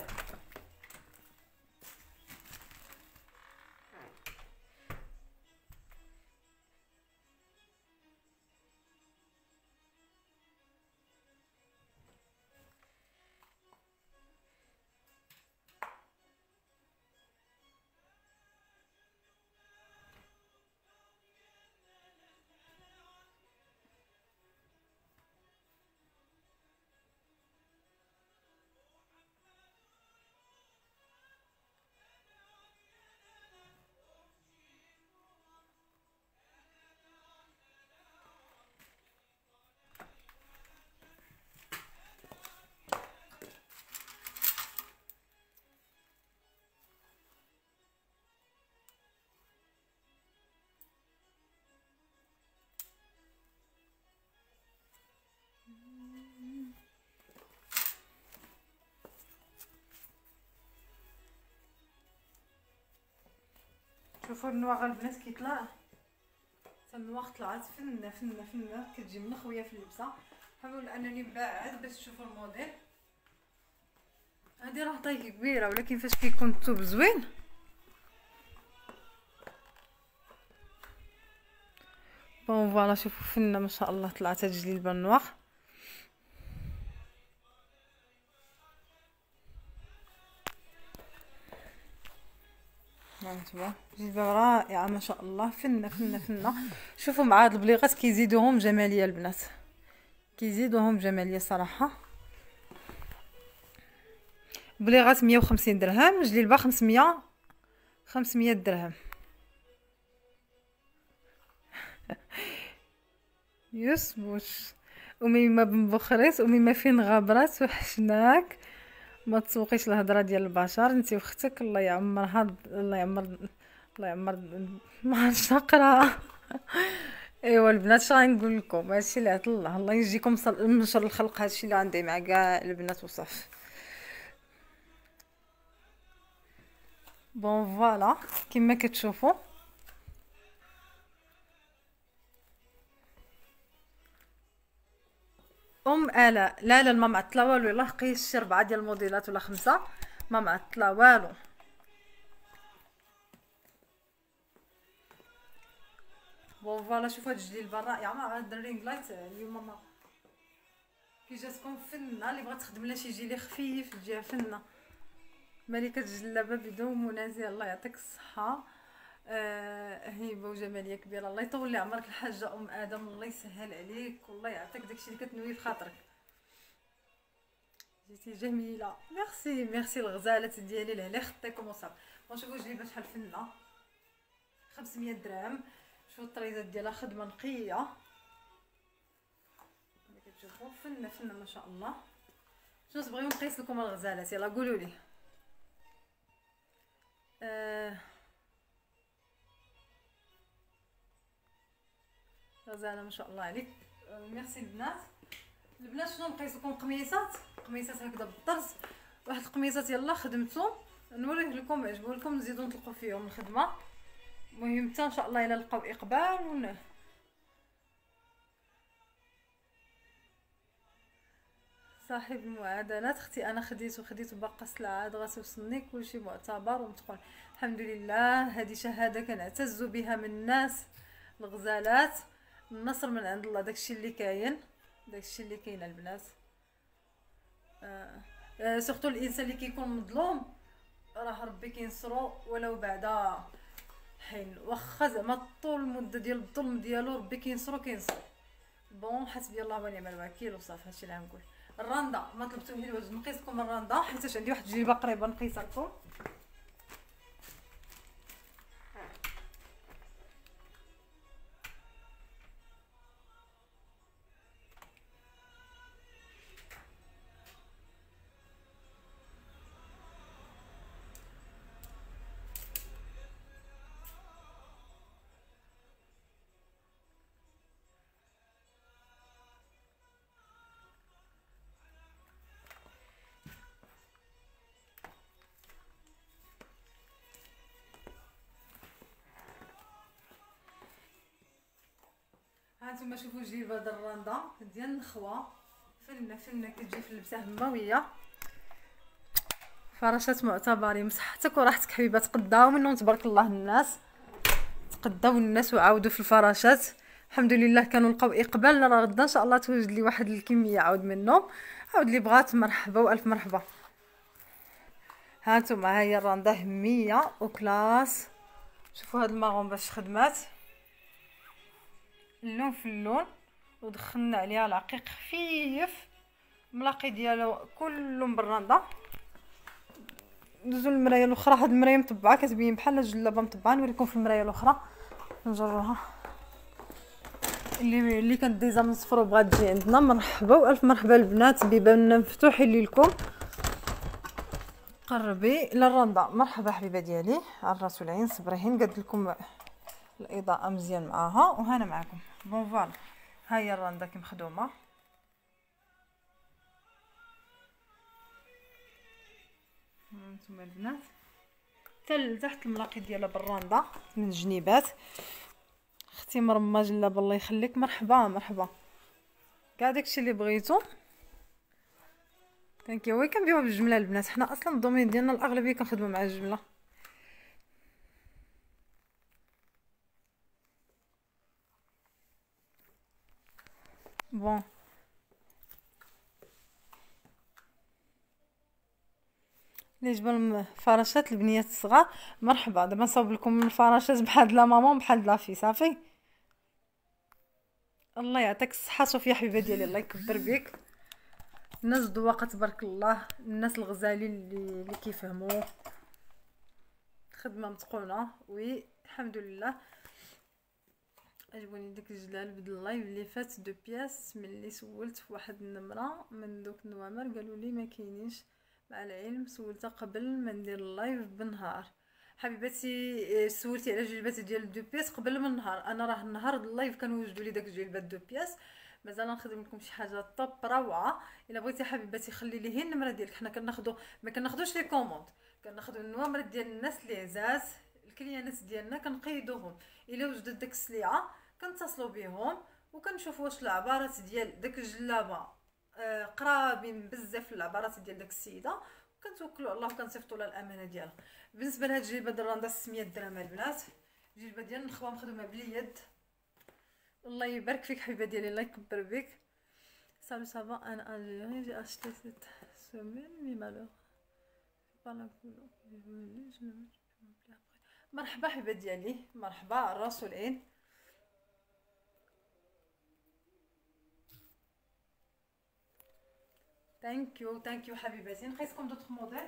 شوفوا النواغ البنات كيطلع حتى النواغ طلعت فنه فنه فنه كتجي منخويه في اللبسه. حاول انني نبعد باش تشوفوا الموديل. هذه راه طاي كبيره ولكن فاش كيكون الثوب زوين بون فوالا. شوفوا فنه ما شاء الله طلعت هاد الجليبه النواغ. هانتوما جلبه رائعه ما شاء الله فنه فنه فنه. شوفوا مع هاد البليغات كيزيدوهم جماليه البنات، كيزيدوهم جماليه صراحه. بليغات مية وخمسين درهم، جليبه خمسمية خمسمية درهم. يسبوش امي ما بنبخريت امي ما فين غابرات وحشناك. ما تسوقيش الهضره ديال البشر انت وختك. الله يعمر هاد الله يعمر الله يعمر ما عرفتش نقرا. ايوا البنات اش غنقول لكم هادشي اللي عطا الله. الله يجيكم من شر الخلق. هادشي اللي عندي مع كاع البنات وصافي. بون فوالا كما كتشوفوا ام الاء. لا لا ما معطله والو. يلاه قيس شي ربعه ديال الموديلات ولا خمسه ما معطله والو. بون فوالا شوفوا هاد الجليبه رائعه مع هاد الرينغ لايت. اليوم ما كي جاتكم فنه. اللي بغات تخدم لها شي جيلي خفيف تجيها فنه. ملكه الجلابه بدون منازع. الله يعطيك الصحه. آه هيبه وجماليه كبيره. الله يطول لي عمرك الحاجه ام ادم. الله يسهل عليك والله يعطيك داكشي اللي كتنوي في خاطرك. جيتي جميله. ميرسي ميرسي الغزالات ديالي لهلا خطيكم وصافي. ونشوفوا جليبه شحال فنه خمسمية درهم. شوفوا الطريزات ديالها خدمه نقيه كما كتشوفوا فنه فنه ما شاء الله. شنو تبغيو نقيس لكم الغزالات؟ يلا قولوا لي. آه غزاله ما شاء الله عليك. آه ميرسي البنات. البنات شنو نقيس لكم؟ قميصات قميصات هكذا بالطرز. واحد القميصات يلا خدمتهم نوريه لكم يعجبو لكم نزيدو نطلقوا فيهم الخدمه. المهم حتى ان شاء الله الا لقاو اقبال ون... صاحب المعادلات اختي انا خديت وخديت وباقا سلعه غتوصلني كلشي معتبر ومتقن الحمد لله. هذه شهاده كنعتز بها من الناس الغزالات. النصر من عند الله، داكشي اللي كاين، داكشي اللي كاين البنات. آه. آه سورتو الانسان اللي كيكون مظلوم راه ربي كينصرو ولو بعد حين، واخا زعما طول المده ديال الظلم ديالو ربي كينصرو كينصرو. بون حسبي الله ونعم الوكيل وصافي هادشي اللي غنقول. الرنده ما طلبتوني الوجه نقيسكم الرنده حيت عندي واحد الجيبه قريبه نقيسها لكم. هانتوما شوفوا الجيبه د الرنده ديال النخوه فنه فنه كتجي في اللبسه هماويه. فراشات معتبرين بصحتك وراحتك حبيبه. تقداو منهم تبارك الله الناس، تقداو الناس وعاودوا في الفراشات الحمد لله. كانوا لقاو اقبال، راه غدا ان شاء الله توجد لي واحد الكميه عاود منهم. عاود لي بغات مرحبا والف مرحبا. هانتوما ها هي الرنده هميه وكلاس. شوفوا هاد الماغون باش خدمات اللون في اللون، ودخلنا عليها العقيق خفيف ملاقي ديالو كلهم بالرنده. ندوزو للمرايه الاخرى. هاد المرايه مطبعه كتبين بحال الجلابه مطبعه. نوريكم في المرايه الاخرى نجروها. اللي اللي كانت ديزا من صفر وبغات تجي عندنا مرحبا والف مرحبا البنات. بيباننا مفتوحين لكم. قربي للرنده. مرحبا حبيبه ديالي على الراس والعين. صبريهين قد لكم الاضاءه مزيان معاها وهنا معكم. بون فوالا ها هي الرنده كي مخدومه. هانتوما البنات حتى تحت الملاقي ديالها بالرنده من الجنيبات. اختي مرمى جلاب الله يخليك. مرحبا مرحبا. كاع داكشي اللي بغيتو ثانك يو. وي كنبيعو بالجمله البنات. حنا اصلا الدومين ديالنا الاغلبيه كنخدموا مع الجمله. بون لي جبال فراشات البنيات الصغار مرحبا. دابا نصاوب لكم الفراشات بحال لا ماما بحال لا في صافي. الله يعطيك الصحه صوفيا حبيبه ديالي الله يكبر بك. الناس ذواقه تبارك الله. الناس الغزالين اللي اللي كيفهموا خدمه متقونه. وي الحمد لله. عجبوني داك الجلال بد اللايف اللي فات دو بياس. ملي سولت في واحد النمره من دوك النوامر قالوا لي ما كاينينش. مع العلم سولتها قبل ما ندير اللايف بنهار. حبيباتي سولتي على جلبات ديال دو بياس قبل من النهار. انا راه النهار اللايف كنوجدوا لي داك الجلبات دو بياس. مازال نخدم لكم شي حاجه طوب روعه. الا بغيتي حبيباتي خلي لي هي النمره ديالك. حنا كناخذوا ما كناخذوش لي كوموند، كناخذوا النوامر ديال الناس اللي عزاز الكليانات ديالنا كنقيدوهم. الا وجدت داك السلعه كنتصلوا بهم وكنشوفوا واش العبارات ديال داك الجلابه آه قرابين بزاف العبارات ديال داك السيده. كنتوكلوا على الله وكنصيفطوا لها الامانه ديالها. بالنسبه لهاد الجلبه د الرنده ستمية درهم البنات. جلبه ديال النخوه مخدومه باليد. الله يبارك فيك حبيبه ديالي الله يكبر بك. سالو سافا انا الجيري جي اشتي سيت سومين مي مالور بالا كولو. مرحبا حبيبه ديالي مرحبا على الراس والعين. ثانك يو ثانك يو حبيباتي. نقيسكم دوطخ موديل.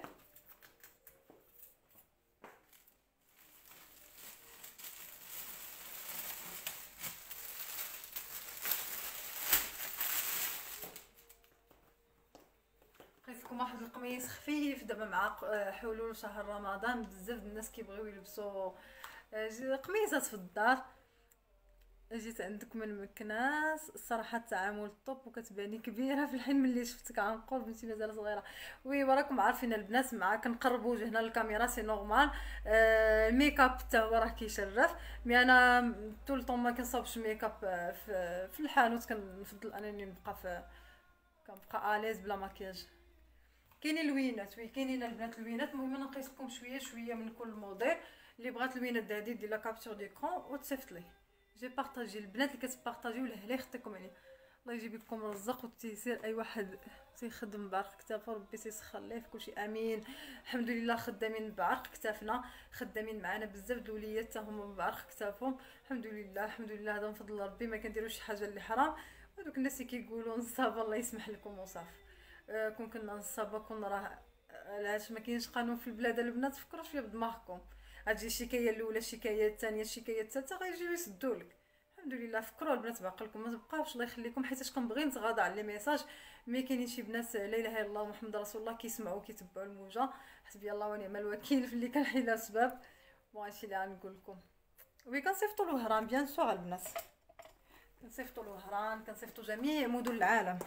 نقيسكم واحد القميص خفيف دابا مع حلول شهر رمضان. بزاف الناس كيبغيو يلبسوا قميصات في الدار. جيت عندك من مكناس الصراحه التعامل طوب، وكتباني كبيره في الحين ملي شفتك عن قرب انت مازال صغيره. وي وراكم عارفين البنات مع كنقربوا وجهنا للكاميرا سي نورمال. آه الميك اب حتى هو راه كيشرف، مي انا طول طون ما كنصاوبش ميك اب في في الحانوت، كنفضل انني نبقى في كنبقى اليز بلا مكياج. كاينين لوينات، وي كاينين البنات لوينات. المهم نقيس لكم شويه شويه من كل موديل. اللي بغات لوينات هذه دير لا كابتور ديكرون وتصيفط لي. جي بارطاجي البنات اللي كتبارطاجيو له لا يخطيكم عليه. الله يجيب لكم الرزق والتيسير. اي واحد تيخدم بعرق كتافه ربي تيسخر ليه في كلشي امين. الحمد لله خدامين بعرق كتافنا، خدامين معنا بزاف د الوليات حتى هما بعرق كتافهم. الحمد لله الحمد لله، هذا من فضل ربي، ما كنديروش شي حاجه اللي حرام. هذوك الناس اللي كيقولوا نصاب الله يسمح لكم وصافي. آه كون كنا نصابه كون راه علاش ما كاينش قانون في البلاد البنات، فكروا شويه بدماغكم. غتجي الشكايه الاولى الشكايه الثانيه الشكايه الثالثه غيجيو يسدولك. الحمد لله فكروا البنات بعقلكم، ما تبقاوش الله يخليكم، حيت كنبغي نتغاضى على لي ميساج. مي كاينين شي بنات لا اله الا الله محمد رسول الله كيسمعوا كيتبعوا الموجه. حسبي الله ونعم الوكيل في اللي كنحيد اسباب. وهادشي اللي غنقول لكم. وي كنصيفطوا الوهران بيان سور البنات، كنصيفطوا الوهران، كنصيفطوا جميع مدن العالم.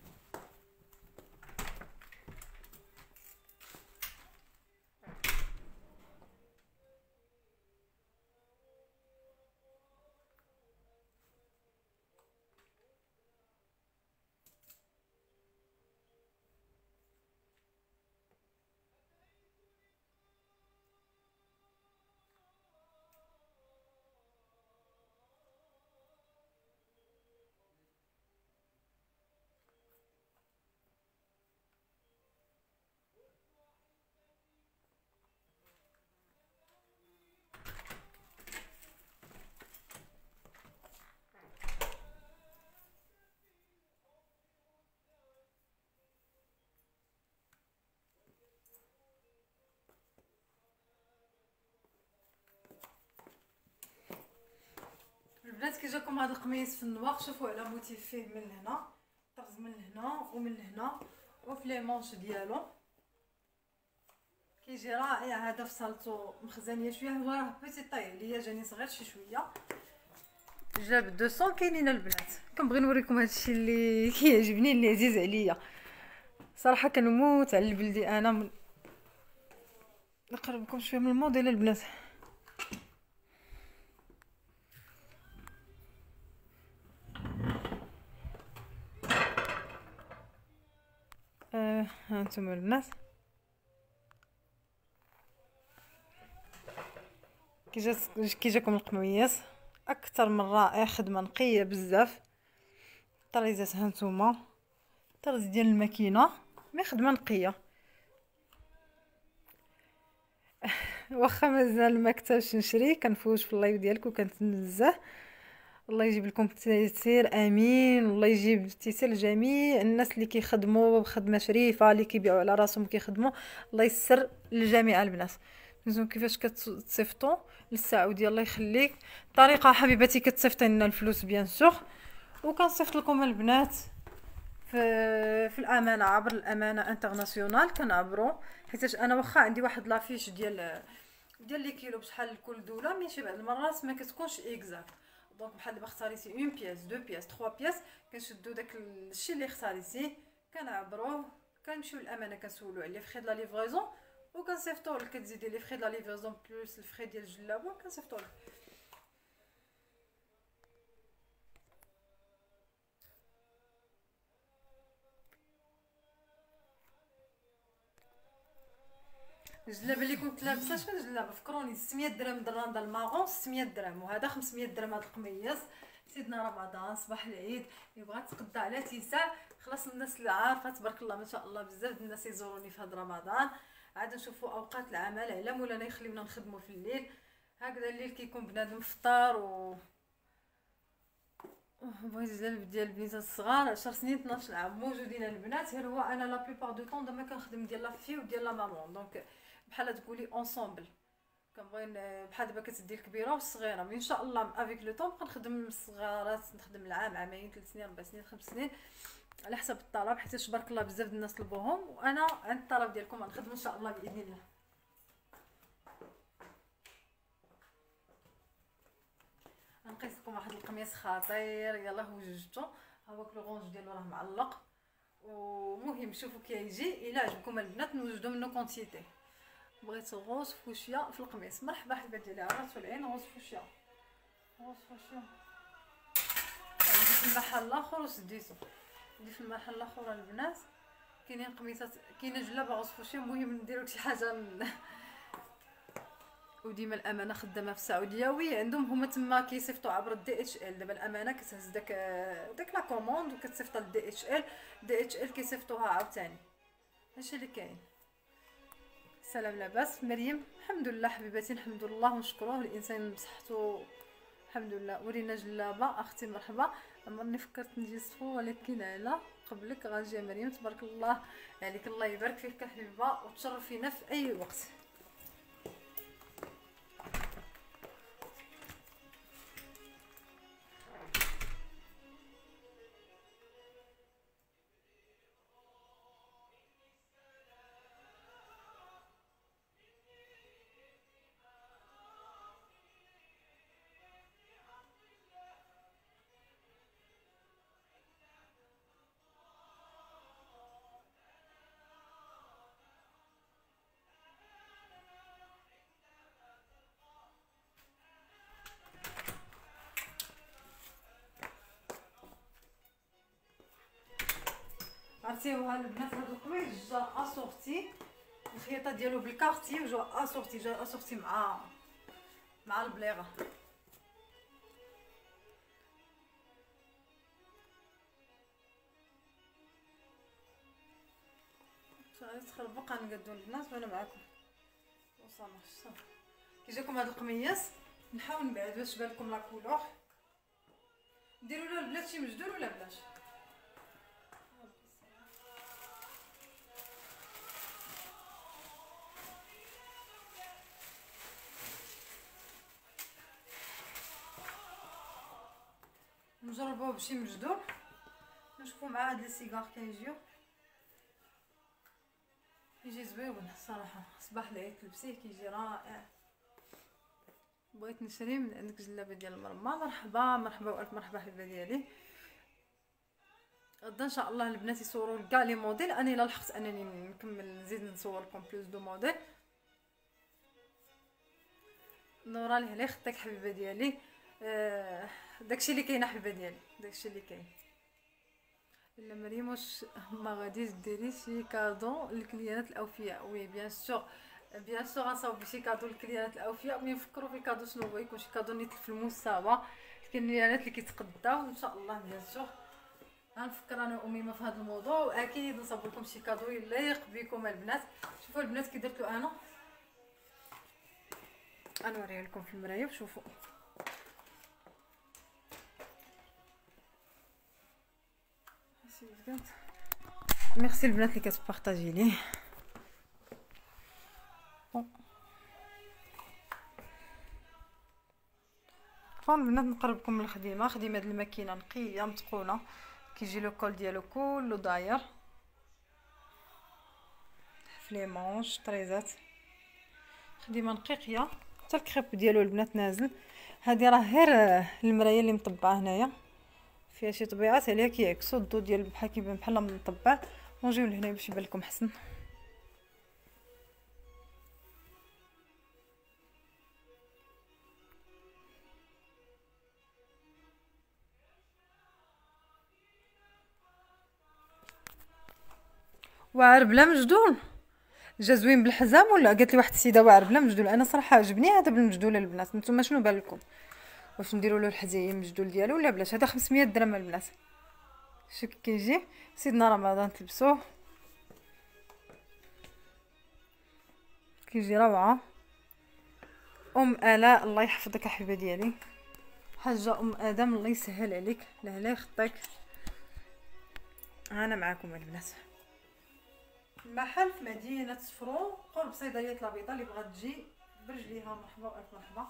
البنات كي جاكم هذا القميص في النواق، شوفوا على موتيف فيه من هنا طرز من هنا ومن هنا وفي لي مونش ديالو كيجي رائع. هذا فصلته مخزنيه شويه، هو راه بيتي طاي عليا جاني صغير شي شويه. جاب مئتين. كاينين البنات كنبغي نوريكم هذا الشيء اللي كيعجبني اللي عزيز عليا صراحه. كنموت على البلدي انا. من نقرب لكم شويه من الموديل البنات. آه هانتم البنات كي جات كي جاكم القميص اكثر من رائع، خدمه نقيه بزاف. طريزات هانتوما طرز ديال الماكينه، مي خدمه نقيه. واخا مازال ما كتبش نشري، كنفوش في اللايف ديالك وكنتنزه. الله يجيب لكم التيسير امين، والله يجيب التيسير لجميع الناس اللي كيخدموا بخدمه شريفه، اللي كيبيعوا على راسهم كيخدموا. الله يسر لجميع البنات. نزون كيفاش كتصيفطوا للسعوديه الله يخليك. طريقه حبيبتي كتصيفطي لنا الفلوس بيان سور، وكنصيفط لكم البنات في في الامانه عبر الامانه انترناسيونال. كنعبروا حيت انا واخا عندي واحد لافيش ديال ديال لي كيلو بشحال لكل دوله، مي شي بعض المرات ما كتكونش اكزاكت. دونك بحال دابا اختاريتي اون بياس دو بياس تخوا بياس، كنشدو داك الشيء اللي اختاريتي كنعبروه، كنمشيو للامانه كنسولو على فخي د لا ليفريزون وكنصيفطوا لك. كتزيدي لي فخي د لا ليفريزون بلس الفخي ديال الجلابه كنصيفطوا لك. الجلابه اللي كنت لابسه شحال الجلابه فكروني ستمية درهم دران ديال الماغون ستمية درهم، وهذا خمسمية درهم. هذا القميص سيدنا رمضان صباح العيد اللي بغات تقضى على تيساع. خلاص الناس اللي عارفه تبارك الله ما شاء الله بزاف الناس يزوروني في هذا رمضان. عاد نشوفوا اوقات العمل على مولانا يخليونا نخدموا في الليل. هكذا الليل كيكون بنادم فطار و بغيت الجلب ديال البنات الصغار عشر سنين اثناش عام موجودين البنات. غير هو انا لا بليبار دو طون دابا كنخدم ديال لا في وديال لا مامون، دونك بحال تقولي اونصومبل. كنبغي بحال دابا كتدي الكبيره والصغيره، مي ان شاء الله افيك لو طون كنخدم الصغارات، نخدم العام عامين ثلاث سنين اربع سنين خمس سنين على حسب الطلب، حيت تبارك الله بزاف د الناس طلبوهم، وانا عند الطلب ديالكم غنخدم ان شاء الله باذن الله. نقيس لكم واحد القميص خطير يلا وجدتو. ها هو كلورونج ديالو راه معلق. ومهم شوفوا كي يجي الا عجبكم البنات نوجدوا منه كونتيتي. بغيت غوز فوشيا في القميص. مرحبا حبات ديالي عرفتوا العين غوز فوشيا غوز فوشيا. عندي في المحل الاخر وسديتو. عندي في المحل الاخر البنات كاينين قميصات كاينه جلابه غوز فوشيا. المهم نديرو شي حاجه من وديما الامانه خدامه في السعوديه وي عندهم هما تما كيصيفطوا عبر الدي اتش ال. دابا الامانه كتهز داك داك لا كوموند وكتصيفط للدي اتش ال. دي اتش ال كيصيفطوها عاوتاني. هادشي اللي كاين. سلام لاباس مريم؟ الحمد لله حبيباتي الحمد لله ونشكروه الانسان بصحته الحمد لله. ورينا جلابه اختي مرحبا. عمرني فكرت نجي صفو ولكن على قبلك غنجي يا مريم. تبارك الله عليك الله يبارك فيك حبيبه وتشرفينا في اي وقت. عرفتيو ها البنات هاد القميص جا اسورتي الخياطه ديالو بالكارتي وجا اسورتي جا اسورتي مع مع البليغه. غادي تخربق غنقادو البنات وانا معاكم وصافي صافي. كي جاكم هاد القميص نحاول نبعد باش تبان لكم لا كولور. ديروا له البنات شي مجدول ولا بلاش. نجربوه بشي مجدول نشوفوا مع هاد لي سيغار كيجيو كيجي زويون صراحه. صباح العيد تلبسيه كيجي رائع. بغيت نشري من عندك جلابه ديال المرمى. مرحبا مرحبا والف مرحبا حبيبه ديالي. غدا ان شاء الله البنات يصوروا كاع لي موديل. انا الا لحقت انني نكمل نزيد نصور لكم بلوس دو موديل. نورا لي خطيك حبيبه ديالي. آه داكشي اللي كاين حبيبه ديالي داكشي اللي كاين. الا مريم واش ما غاديش ديري شي كادو للكليانات الاوفياء؟ وي بيان سور بيان سور غنصاوب شي كادو للكليانات الاوفياء. ملي نفكروا في الكادو شنو هو يكون شي كادو نيت في المستوى الكليانات اللي كيتقداو ان شاء الله بيان سور. غنفكر انا واميمه في هذا الموضوع واكيد نصاوب لكم شي كادو يليق بكم البنات. شوفوا البنات كي درتو انا انا نوريها لكم في المرايه وشوفوا. ميرسي البنات اللي كتبارطاجي لي. فون البنات نقربكم من الخدمه. خدمه د الماكينه نقيه متقونه كيجي لو كول ديالو كله داير في لي مونش طريزات. خدمه نقيقيه حتى الكريب ديالو البنات نازل. هذه راه غير المرايه اللي مطبعه هنايا فيها شي طبيعات عليها كيعكسوا الضو ديال بحال كيبان بحال مطبع. نجيو لهنا باش يبان لكم حسن. واعر بلا مجدول جا زوين بالحزام ولا؟ قالت لي واحد السيده واعر بلا مجدول. انا صراحه عجبني هذا بالمجدول البنات. نتوما شنو بان لكم؟ واش نديروا له الحزايه المجدول ديالو ولا بلاش؟ هذا خمسمية درهم البنات. شوف كيجي سيدنا رمضان تلبسوه كيجي روعه. ام الاء الله يحفظك حبيبه ديالي. حاجه ام ادم الله يسهل عليك لهلا يخطيك. انا معاكم البنات. محل في مدينه صفرو قرب صيدليه لابيطه اللي بغات تجي برجليها مرحبا والف مرحبا.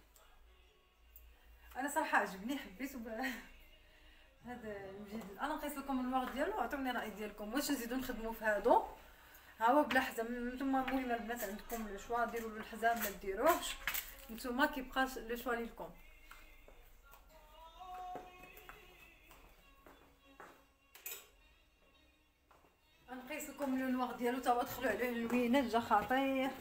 انا صراحه عجبني حبيت هذا المجدد. انا نقيس لكم النوار ديالو عطوني الراي ديالكم واش نزيدو نخدموا في هادو. ها هو بلا حزام. نتوما المهم البنات عندكم لو شوا ديروا له الحزام ما ديروهش. نتوما كيبقى لو شوا ليكم. هانتوما لو نواغ ديالو تا هو دخلوا عليه اللوينات جا خطير.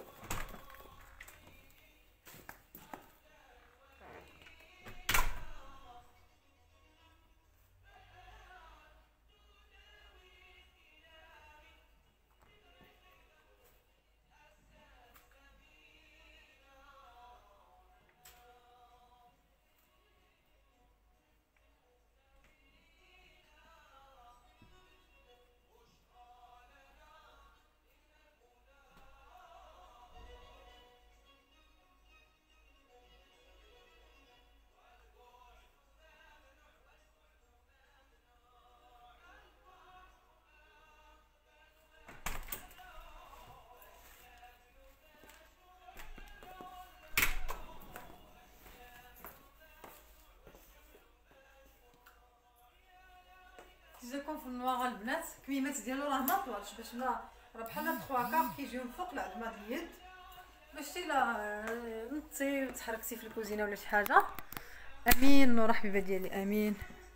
جاكم في النواغ البنات كميمات ديالو راه ما طوالش باش ما راه بحال تخوا كار كيجيو الفوق العظمه د اليد باش الا نطي وتحركتي في الكوزينه ولا شي حاجه. امين نور حبيبه ديالي امين.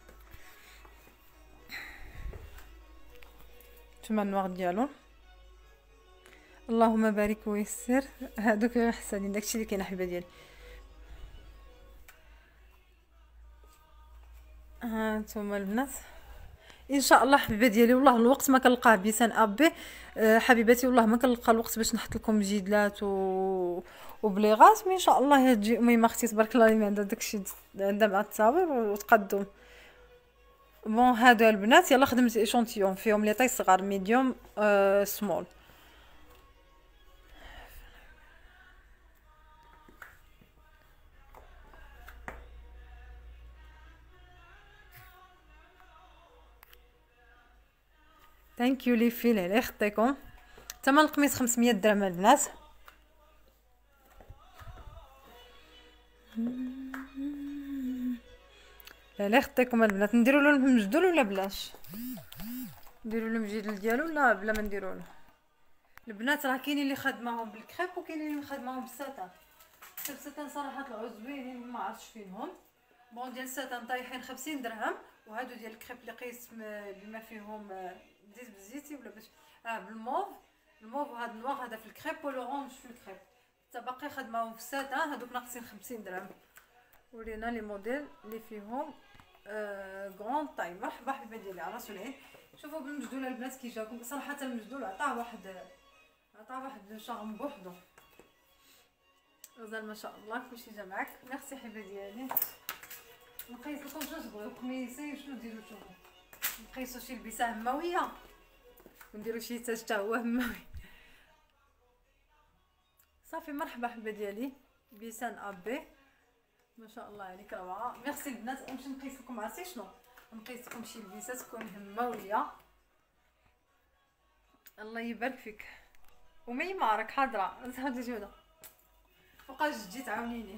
نتوما النواغ ديالو اللهم بارك ويسر هادوك حسانين داكشي اللي كاين حبيبه ديالي. ها نتوما البنات ان شاء الله حبيبه ديالي والله الوقت ما كنلقاه بيسان ابي أه حبيباتي والله ما كنلقى الوقت باش نحط لكم جدلات و وبليغات مي ان شاء الله تجي امي ما اختي تبارك الله اللي عندها داكشي عندها مع التصاوير وتقدم. بون هادو البنات يلا خدمت ايشونتيون فيهم لي طاي صغار ميديوم أه سمول. ثانك يو لي فيل على خطيكم. ثمن القميص خمسمية درهم البنات. لا لا خطيكم البنات نديروا له المجدول ولا بلاش نديروا له المجدول ديالو ولا بلا ما نديروا له. البنات راه كاينين اللي خدماهم بالكريب وكاينين اللي خدماهم بالساتان. الساتان صراحه طلعوا زوينين ما عرفتش فينهم. بون ديال الساتان طايحين خمسين درهم وهادو ديال الكريب اللي قيس بما فيهم بديت بالزيتي ولا باش اه بالموف الموف وهاد النوار هذا في الكريب والاورانج في الكريب حتى باقي خدماهم في الساتان هادوك ناقصين خمسين درهم. ورينا لي موديل اللي فيهم آه غران طاي. مرحبا حبيبه ديالي على راسو العين. شوفوا بالمجدول البنات كي جاكم صراحه المجدول عطاه واحد عطاه واحد شغم بوحدو غزال ما شاء الله كلشي جا معاك. ميرسي حبيبه ديالي. نقيس لكم شنو تبغيو قميصي شنو ديروا شوفوا نقيسوا شي لبسه هماويه ونديروا شي تاج حتى هو هماوي. صافي مرحبا حبه ديالي بيسان ابي ما شاء الله عليك روعه. ميرسي البنات. نمشي نقيس لكم عرفتي شنو نقيس لكم شي لبسه تكون هماويه. الله يبارك فيك ومي مارك حاضره زهد جوده فوقاش جيت عاونيني.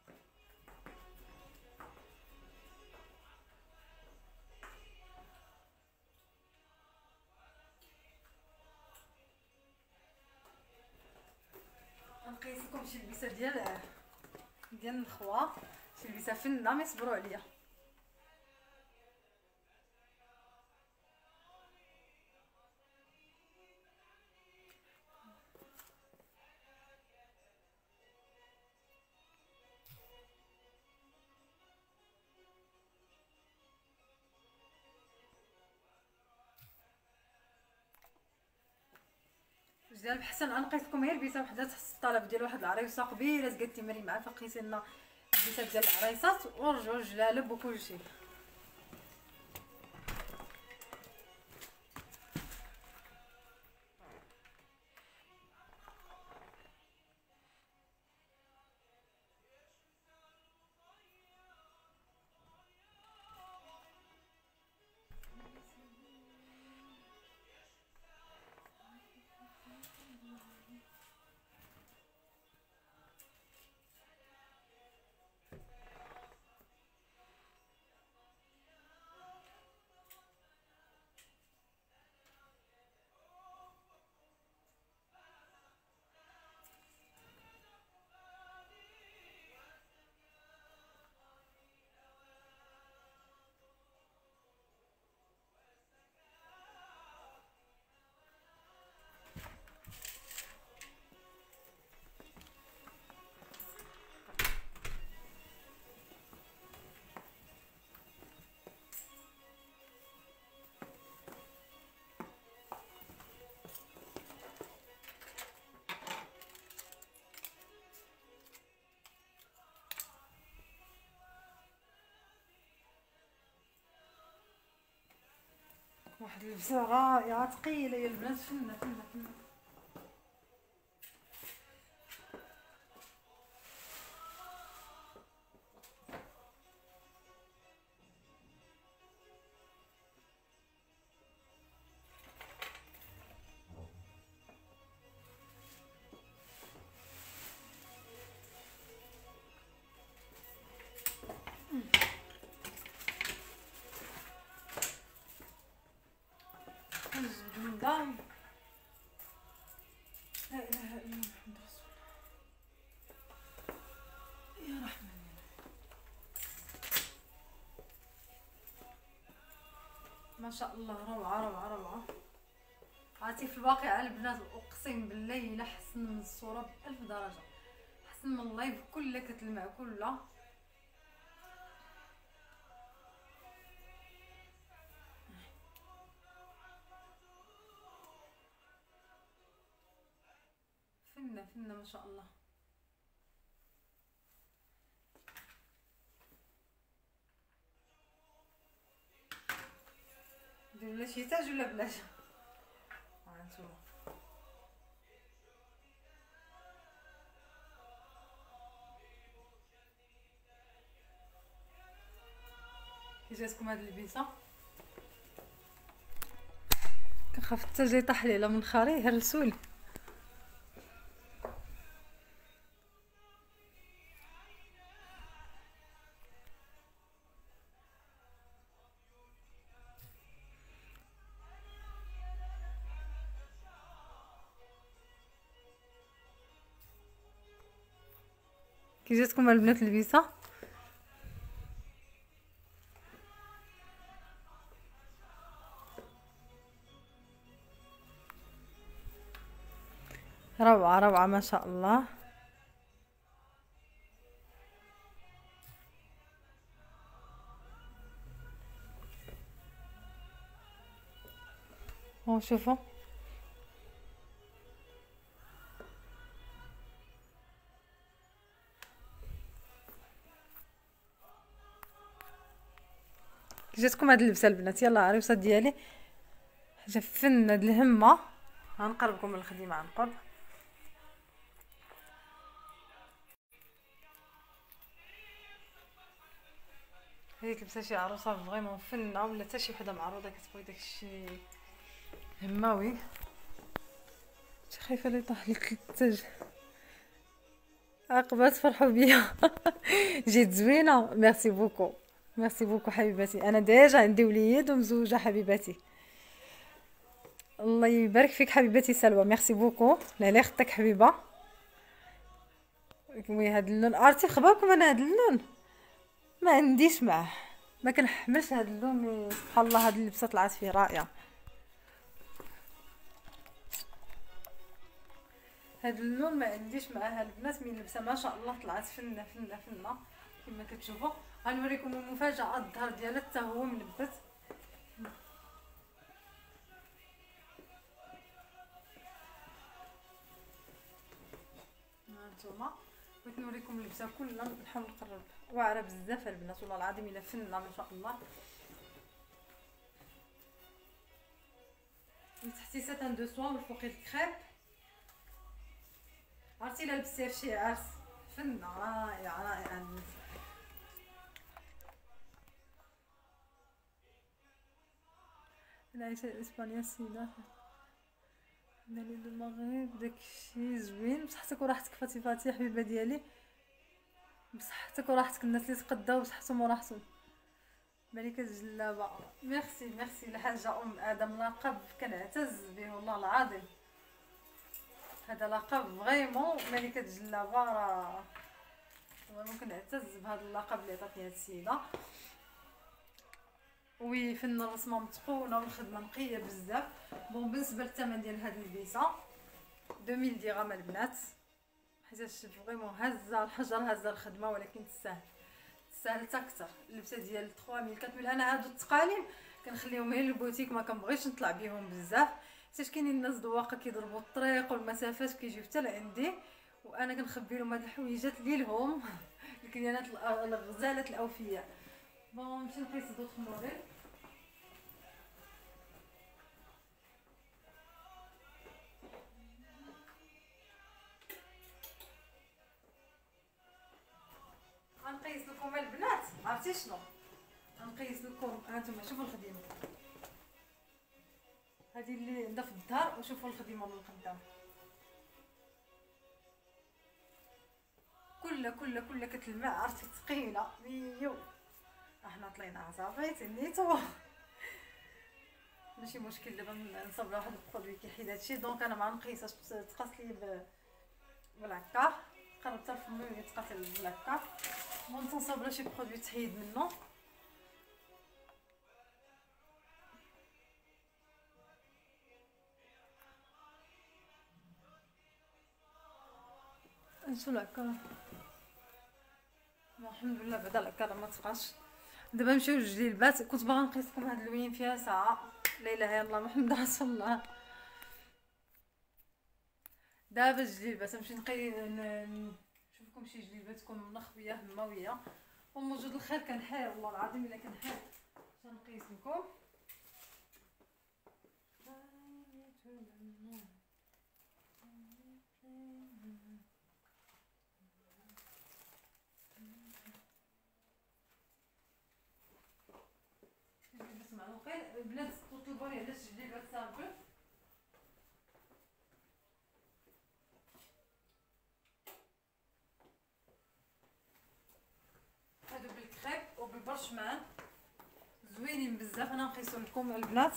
نقيس لكم شي لبسه ديال ديال الخوا شي لبسه فنه ما يصبروا عليا. ديال بحسن انقيت لكم غير لبسه وحده تحت الطلب ديال واحد العريسه قبيله زقات تمري معاه فقيسي لنا لبسات ديال العريسات ورجعوا الجلالب وكلشي. واحد اللبسه رائعه ثقيله يا البنات، فنه فنه فنه. لا اله الا الله محمد رسول الله يا رحمن. ما شاء الله روعه روعه روعه. عرفتي في الواقع البنات اقسم بالله الا حسن من الصوره بألف درجه، حسن من اللايف كلها كتلمع كلها. فنه فنه ما شاء الله. ندير ولا شي تاج ولا بلاش؟ ها انتوما كي جاتكم هاد اللبسه، كنخاف التاج يطيح لي من خاري هرسولي. كي جاتكم البنات اللبسه؟ روعه روعه ما شاء الله. هو شوفوا كي جاتكم هاد اللبسه البنات. يلا عروسه ديالي حاجه فن هاد الهمه. غنقربكم من الخدمه عن قرب. هذيك لبسه شي عروسه فريمون فنه، ولا حتى شي وحده معروضه كتبغي داكشي هماوي. شي خايفه لا يطيح لك التاج. عقبه تفرحوا بيا. جيت زوينه. ميرسي بوكو ميرسي بوكو حبيبتي. انا ديجا عندي وليد ومزوجه حبيبتي. الله يبارك فيك حبيبتي سلوى. ميرسي بوكو. لا لا اختك حبيبه. وي هاد اللون عرفتي خباكم انا هاد اللون ما عنديش معاه، ما كنحملش هاد اللون. سبحان الله هاد اللبسه طلعت فيه رائعه. هاد اللون ما عنديش معاه البنات، من اللبسه ما شاء الله طلعت فنه فنه فنه كما كتشوفوا. غنوريكم المفاجاه الظهر ديالها حتى هو ملبس. هانتوما بغيت نوريكم اللبسه كلها، نحاول نقرب. واعره بزاف البنات والله العظيم الا فنه ما شاء الله. من تحتي ساتان دو سوا والفوقي الكريب. عرفتي الا لبستيها في شي عرس فنه رائعه رائعه. انا عايشه اسبانيا السيده مالي المغرب. داكشي زوين بصحتك وراحتك فاتي فاتي حبيبه ديالي. بصحتك وراحتك الناس اللي تقداو بصحتهم وراحتهم. ملكه الجلابه. ميرسي ميرسي الحاجه ام ادم. لقب كنعتز به والله العظيم. هذا لقب فريمون ملكه الجلابه. راه ممكن نعتز بهذا اللقب اللي عطاتني هاد السيده. وي فن الرسمه متقونه والخدمه نقيه بزاف. بون بالنسبه للثمن ديال هاد اللبسه ألفين درهم البنات، حيت فريمون هزه الحجر هزه الخدمه، ولكن تستاهل تستاهل حتى اكثر. اللبسه ديال ثلاثة ألف أربعة ألف. انا هادو التقاليم كنخليهم غير للبوتيك، ما كنبغيش نطلع بهم بزاف حيت كاينين الناس دواقه كيضربوا الطريق والمسافات كيجيو حتى لعندي، وانا كنخبي لهم هاد الحويجات اللي لهم الكليانات الغزالات الاوفياء. بون نمشي نقيس دوطخ موديل. عرفتي شنو غنقيس لكم؟ هانتوما شوفوا الخديمه هذه اللي عندها في الظهر، وشوفوا الخديمه من القدام كلها كلها كلها كتلمع. عرفتي ثقيله ميو. احنا طلينا صافي تنيتو ماشي مشكل. دابا نصاوب واحد البرودوي كيحيد هادشي. دونك انا ما نقيسش تقاس لي بالهكا، قربت الفمي يتقاس بالهكا. المهم تنصاوب شي برودوي تحيد منه. نشوف هكا الحمد لله بعدا هكا ما تبقاش. دابا نمشيو للجليبات. كنت باغا نقيس لكم هاد اللوين فيها ساعه. لا اله الا الله محمد رسول الله. دابا الجليبات نمشي نقي نشوف لكم شي جليبات تكون مخويه هماويه وموجود الخير. كنحير والله العظيم الا كنحير باش نقيس لكم. البنات تطلبوا لي علاش جليبات سامبل. هادو بالكريب وبالبرشمان زوينين بزاف. انا نقيسو لكم البنات.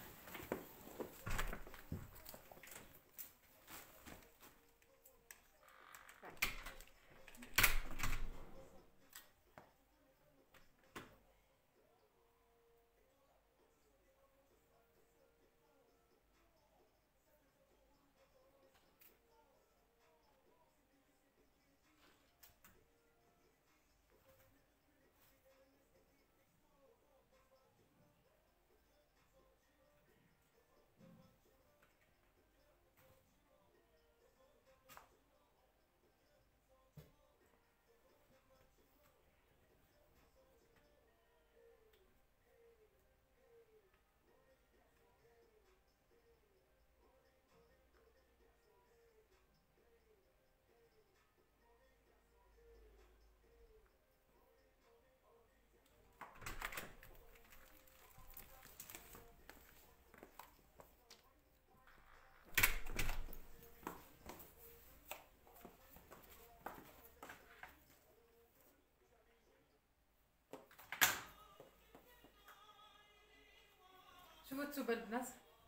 شوفوا التوبه البنات،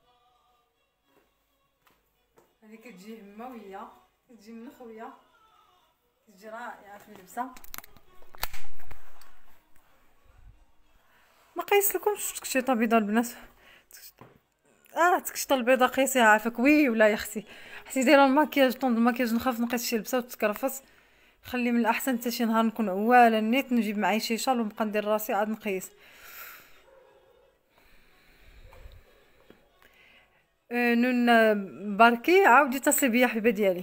هذه كتجي هماويه، كتجي منخويه، كتجي رائعه في اللبسه. ما قيس لكمش التكشيطه بيضه البنات. اه التكشيطه البيضه قيسيها عافاك وي ولا يا اختي. حتى دايره الماكياج طون الماكياج نخاف نقيس شي لبسه وتتكرفس. خلي من الاحسن حتى شي نهار نكون عواله نيت نجيب معايا شي شال ونبقى ندير راسي عاد نقيس. أه نون باركي عاودي اتصلي بيا حبيبه ديالي.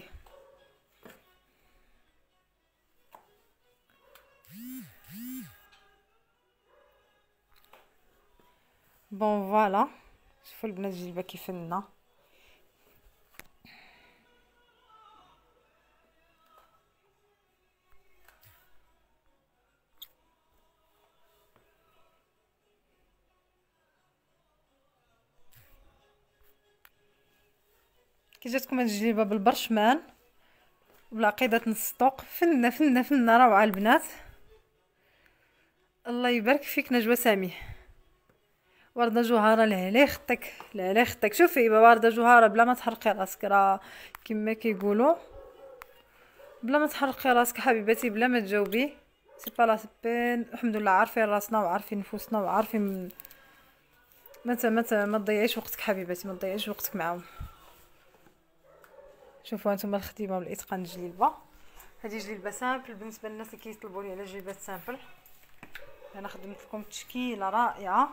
بون فوالا شوفوا البنات الجلبه كيف لنا. كي جاتكم هاد الجليبه بالبرشمان بالعقيده نص طوق فنه فنه فنه روعه البنات. الله يبارك فيك نجوى سامي. ورده جوهره لعلي خطك لعلي خطك. شوفي ورده جوهره بلا ما تحرقي راسك راه كما كيقولوا بلا ما تحرقي راسك حبيبتي بلا ما تجاوبي سي با لا بين. الحمد لله عارفين راسنا وعارفين نفوسنا وعارفين متى متى ما تضيعيش وقتك حبيبتي، ما تضيعيش وقتك معاهم. شوفوا هانتوما الخديمه بالاتقان الجليبه. هذه جليبه سامبل بالنسبه للناس اللي كيطلبوا لي على جليبات سامبل. انا خدمت لكم تشكيله رائعه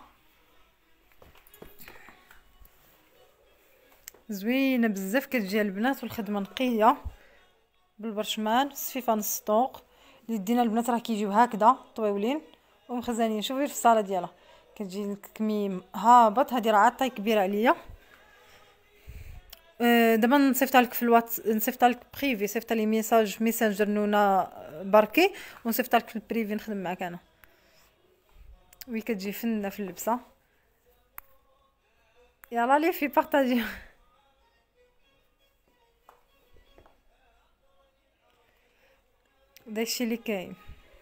زوينه بزاف كتجي البنات والخدمه نقيه بالبرشمان الصفيفه نص طوق اللي دينا البنات راه كيجيو هكذا طويولين ومخزنين. شوفي في الصاله ديالها كتجي الكميم هابط. هذه راه عطاي كبيره عليا. أه دابا نصيفطها لك في الواتس، نصيفطها لك بريفي، صيفطها لي ميساج ميسنجر نونا باركي ونصيفطها لك في البريفي نخدم معاك انا. وي كتجي فنه في اللبسه. يلا لي في بارطاجي. داكشي اللي كاين.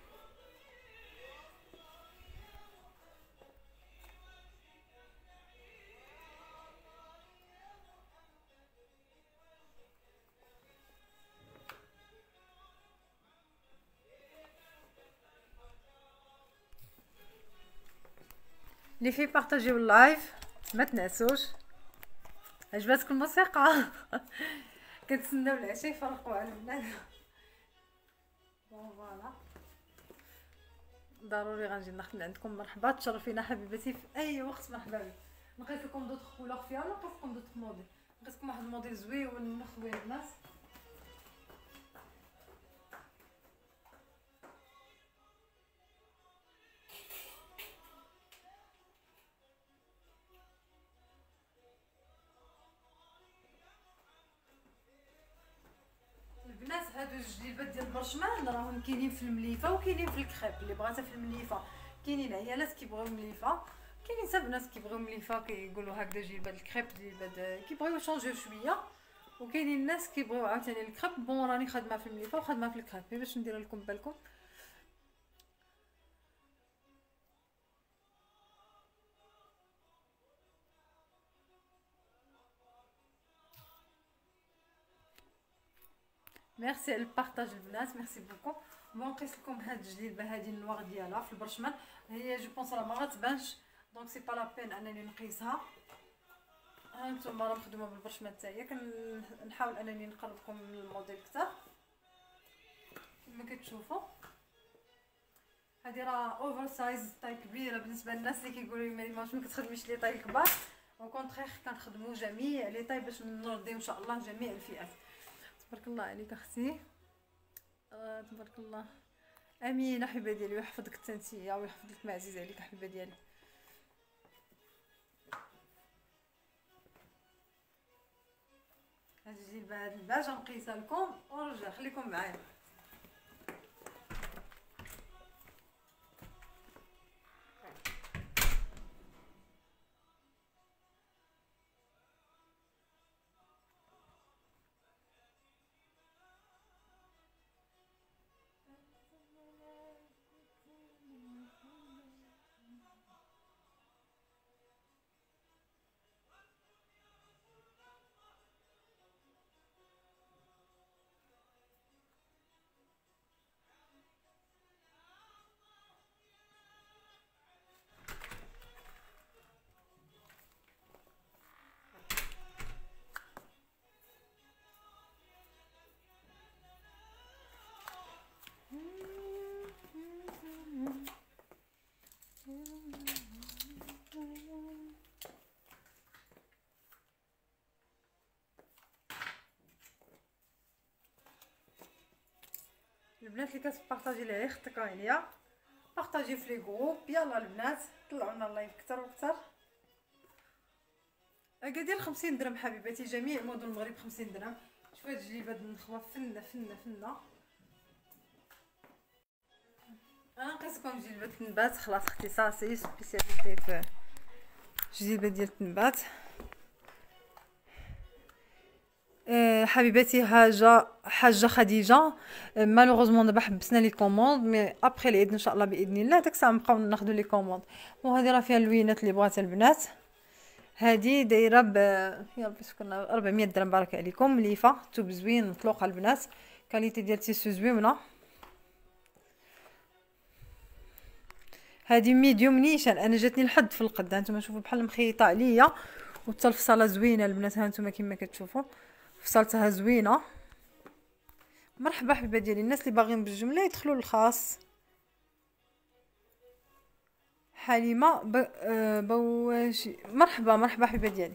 لي في بارطاجيو اللايف، ما تنسوش. عجبتكم الموسيقى؟ كنتسناو العشاء يفرقوا على البنات. بون فوالا، ضروري غنجي نخدم عندكم. مرحبا، تشرفينا حبيبتي في اي وقت، مرحبا بك. نقيت لكم دوطخ كولور فيها، ولا نقيت لكم دوطخ موديل. نقيت لكم واحد الموديل زويون مخوي الناس. البنات هادو الجليبات ديال البرشمان راهم كاينين في المليفه وكاينين في الكخيب. اللي بغاتها في المليفه كاينين عيالات كيبغيو مليفه، كاينين حتى بنات كيبغيو مليفه كيقولوا هكذا جلبات الكخيب، جلبات كيبغيو يشونجيو شويه. وكاينين الناس كيبغيو عاوتاني الكخيب. بون راني خادمه في المليفه وخادمه في الكخيب باش ندير لكم بالكم. ميرسي على البارطاج البنات، ميرسي بوكو. بون نقيس لكم هاد الجليبه هادي النوار ديالها في البرشمان. هي جو بونس راه ما غتبانش، دونك سي با لا بين انني نقيسها. ها نتوما راه مخدومه بالبرشمان حتى هي. كنحاول انني نقرب لكم من الموديل كتر كما كتشوفوا. هادي راه اوفر سايز، طاي كبيره بالنسبه للناس اللي كيقولوا لي واش ما كتخدميش لي طاي كبار. او كونطريغ كنخدموا جميع لي طاي باش نرضيو ان شاء الله جميع الفئات. تبارك الله عليك اختي. آه تبارك الله. امين حبيبه ديالي، ويحفظك التنسيه ويحفظ لك ما عزيز عليك حبيبه ديالي. هاد الجلبه هاد الباجه نقيسها لكم ونرجع. خليكم معايا. البنات اللي كتبارطاجي لي اختك عليا، بارطاجي في لي جروب. يلا البنات طلعونا اللايف كتر وكتر. اكادير خمسين درهم حبيباتي، جميع مدن المغرب خمسين درهم. شوف هاد الجليبه د النخوه فنه فنه فنه. انا نقيسكم جليبه التنبات خلاص اختصاصي سبيسياليتي في جليبه ديال التنبات. أه حبيباتي حاجه حاجه خديجه، مالوغوزمون دابا حبسنا لي كوموند، مي ابخي العيد ان شاء الله باذن الله داك الساعه نبقاو ناخذوا لي كوموند. وهذه راه فيها اللوينات اللي بغاتها البنات. هذه دايره ب يا ربي سكرنا أربعمية درهم. بارك عليكم. مليفه توب زوين مطلوقه البنات، كاليتي ديال تيسو زوينه. هذه ميديوم نيشان، انا جاتني لحد في القد. هانتوما شوفوا بحال مخيطه عليا، وحتى الفصاله زوينه البنات. هانتوما كما كتشوفوا فصلتها زوينه. مرحبا حبيبه ديالي، الناس اللي باغيين بالجمله يدخلوا للخاص. حليمه ب... آه بواشي. مرحبا مرحبا حبيبه ديالي.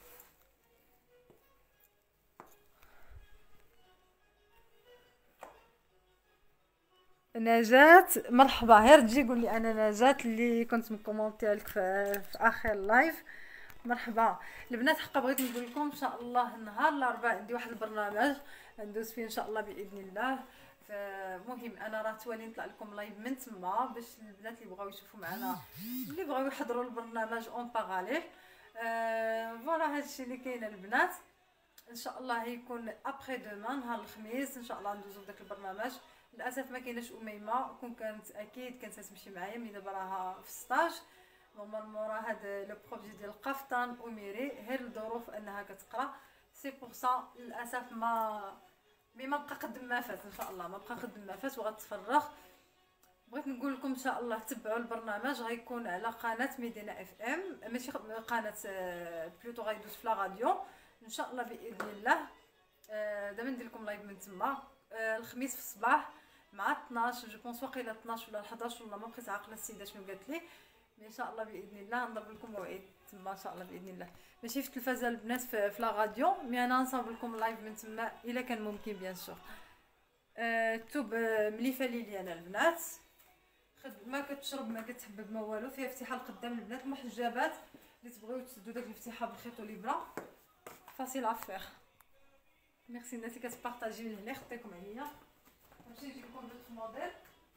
نجاة مرحبا، غير تجي قول لي انا نجاة اللي كنت مكومونتي لك في, في اخر لايف. مرحبا البنات. حقا بغيت نقول لكم ان شاء الله نهار الاربعاء عندي واحد البرنامج ندوز فيه ان شاء الله باذن الله المهم انا راه توالي نطلع لكم لايف من تما باش البنات اللي بغاو يشوفوا معنا اللي بغاو يحضروا البرنامج اون باراليل. أه فوالا هادشي اللي كاين البنات. ان شاء الله يكون ابخي دومان نهار الخميس ان شاء الله ندوزو بداك البرنامج. للاسف ما كايناش اميمه، كون كانت اكيد كانت تمشي معايا مي دابا راها في ستاج نورمالمون. راه هذا لو بروجي ديال القفطان اميري غير الظروف انها كتقرا سي بور سا للاسف ما مي ما بقى قد ما فات ان شاء الله ما بقى قد ما فات وغتفرغ. بغيت نقول لكم ان شاء الله تبعوا البرنامج غيكون على قناه مدينه اف ام ماشي قناه بلوتو غيدوز في لا راديو ان شاء الله باذن الله. دابا ندير لكم لايف من تما الخميس في الصباح مع اثناش جو بونس واقيلا اثناش ولا حداش ولا ما بقيت عاقله السيده شنو قالت لي مي ان شاء الله باذن الله نضرب لكم موعد تما ان شاء الله باذن الله. ماشي في التلفازه البنات في, في لا راديو مي انا نصاوب لكم لايف من تما الا كان ممكن بيان سور. أه توب مليفه لي انا البنات خد ما كتشرب ما كتحبب ما والو فيها افتحال قدام البنات محجبات اللي تبغيو تسدوا داك الافتحال بالخيط والابره فاسيل افير. ميرسي الناس اللي كتبارطاجي من هنا خطيكم عليا. نمشي نجيب لكم دوك موديل.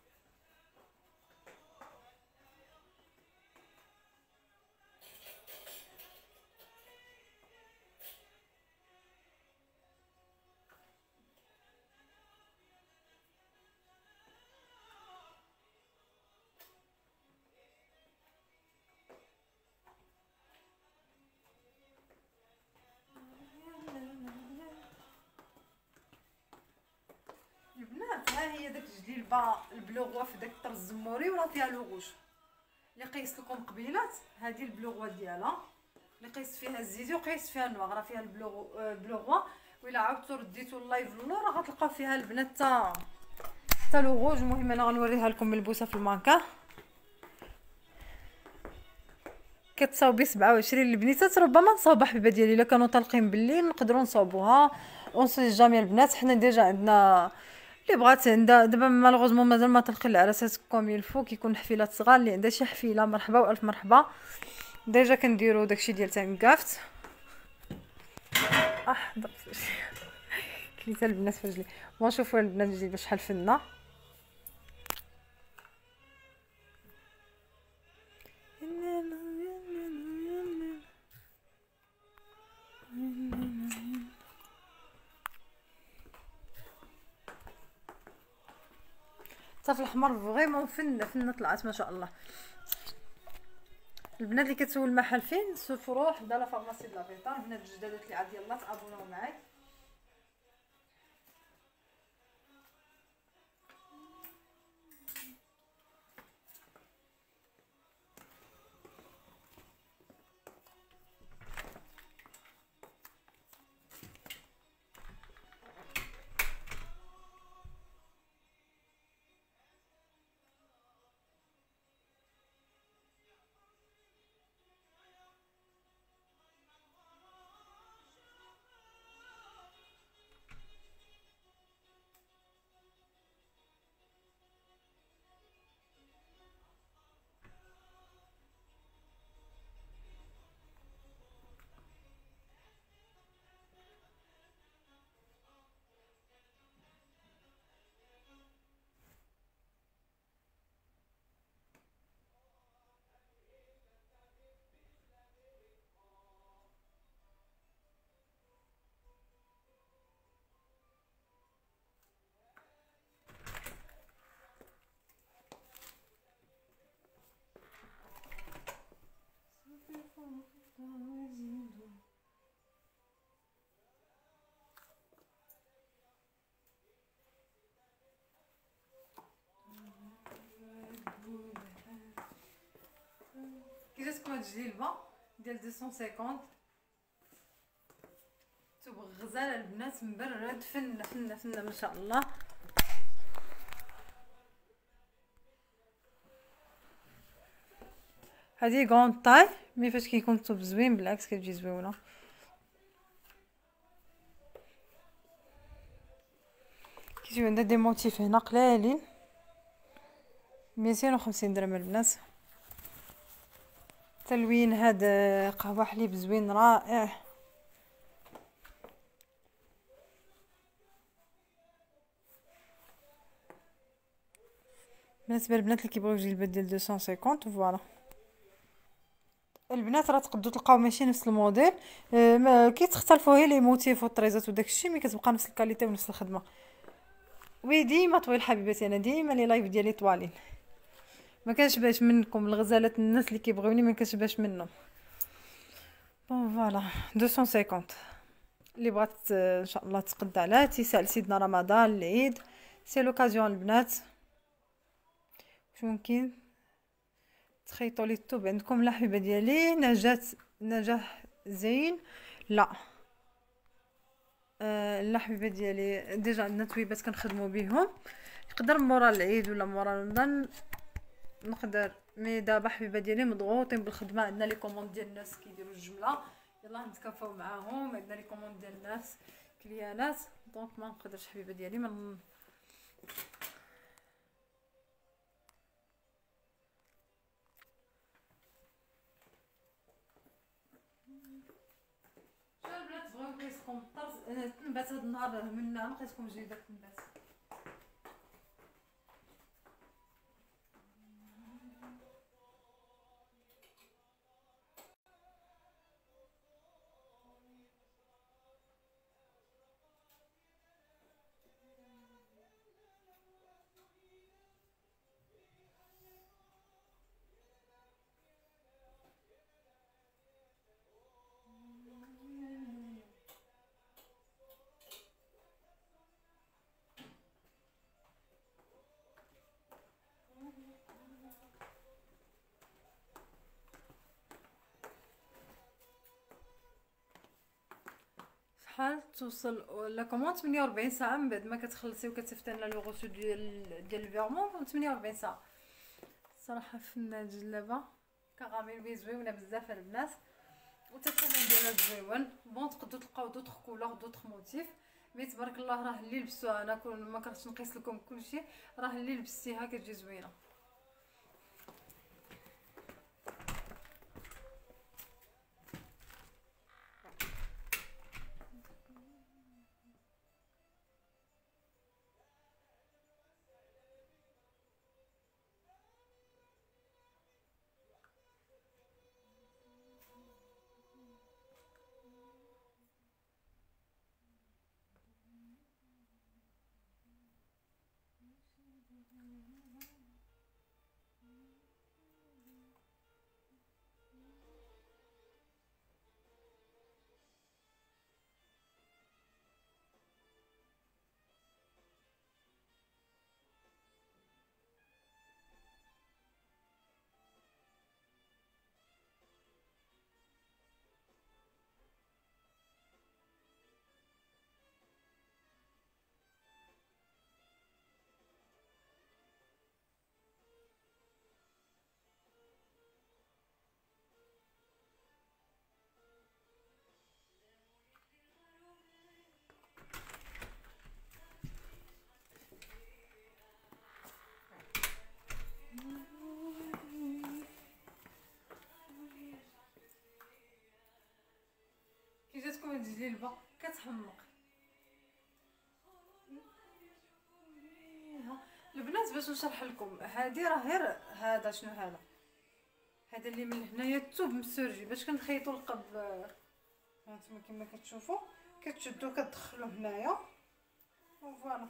البنات ها هي داك الجليبه البلوغوا في داك الطرز الزموري وراه فيها لوغوش اللي قيست لكم قبيلات. هذه البلوغوا ديالها اللي قيست فيها الزيزي وقيست فيها النواغ راه فيها البلوغ بلوغوا. وإلا عاودتو رديتو اللايف اللور راه غتلقاو فيها البنات تا تا لوغوج. المهم انا غنوريها لكم ملبوسه في المانكا كتصاوبي سبعة وعشرين البنيتات. ربما نصاوب حبيبه ديالي الا كانوا طالقين بالليل نقدروا نصاوبوها اون سي جامي البنات. حنا ديجا عندنا اللي بغات عندها دابا مالوغوزمون مازال ما طلقين العراسات كوم يلفو كيكون حفيلات صغار اللي عندها شي حفيله مرحبا والف مرحبا. ديجا كنديروا داكشي ديال تنقافت اه ضربت كليته البنات في رجلي. بون شوفوا البنات الجلبه شحال فنه صافي الحمر فريمون فنه فنه طلعت ما شاء الله. البنات اللي كتسول المحل فين سفروا حدا لا فارماسي د لا فيطار. البنات الجدادات اللي عاد يلاه تابوناو معايا. كي جاتكم هاد الجلبه ديال مئتين وخمسين توب غزاله البنات مبرد فنه فنه فنه ما شاء الله. هذه غون طاي مي فاش كيكون الثوب زوين بالعكس كتجي زوينه. كيجيو عندنا دي موتيف هنا قلالين مئتين وخمسين درهم البنات. تلوين هذا قهوه حليب زوين رائع. بالنسبه للبنات اللي كيبغيو جلبات ديال مئتين وخمسين فوالا. البنات راه تقدروا تلقاو ماشي نفس الموديل، اه ما كيتختلفوا غير لي موتيف والطريزات وداكشي، مي كتبقى نفس الكاليتي ونفس الخدمه. وي ديما طويل حبيباتي، انا ديما لي لايف ديالي طوالين، ما كانش باش منكم الغزالات الناس اللي كيبغيوني ما كانش باش منهم. بون فوالا مئتين وخمسين اللي بغات ان شاء الله تقد على تيسال سيدنا رمضان العيد، سي لوكازيون البنات. واش ممكن تخيطوا لي الثوب عندكم؟ لا حبيبه ديالي، نجاة نجاح زين لا أه لا حبيبه ديالي، ديجا عندنا تويبات كنخدموا بهم، يقدر مورا العيد ولا مورا رمضان نقدر، مي دابا حبيبه ديالي مضغوطين بالخدمه، عندنا لي كوموند ديال الناس كيديروا الجمله، يلاه نتكافاو معاهم، عندنا لي كوموند ديال الناس كليانات، دونك ما نقدرش حبيبه ديالي من البنات بغاو كيسقم الطرز. انا تنبات هاد النهار من هنا لقيتكم جيده تنبات. شحال توصل لا كوموند؟ ثمانية وأربعين ساعه من بعد ما كتخلصي وكتصيفطي لنا لو غوسو ديال ديال الفيرمون، ثمانية وأربعين ساعه. صراحه فنان جلابه كغامير بي زويونه بزاف البنات، والثمن ديالها زويون. بون تقدروا تلقاو دوطخ كولور دوطخ موتيف، مي تبارك الله راه اللي لبسوها انا كون ما كرهتش نقيس لكم كلشي، راه اللي لبستيها كتجي زوينه. كي جاتكم هاد الجلبه كتحمق البنات. باش نشرح لكم هادي راه غير هذا شنو هذا، هذا اللي من هنايا الثوب مسورجي باش كنخيطوا القب. هانتوما كما كتشوفوا كتشدوا كتدخلوا هنايا فوالا.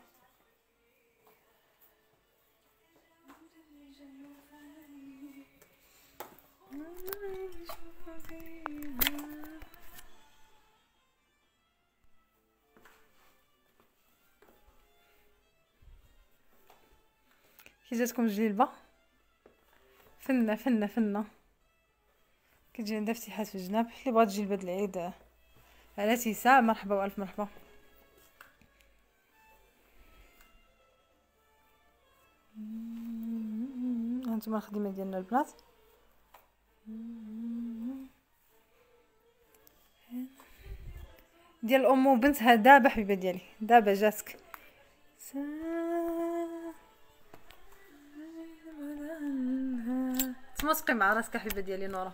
كي جاتكم الجلبه فنه فنه فنه، كتجي عندها افتحات في الجناب. اللي بغات جلبه العيد على تيساع مرحبا والف مرحبا. هانتوما الخدمه ديالنا البنات. ديال ام وبنتها دابا حبيبه ديالي، دابا جاتك. تمسقي مع راسك حبيبه ديالي نورا.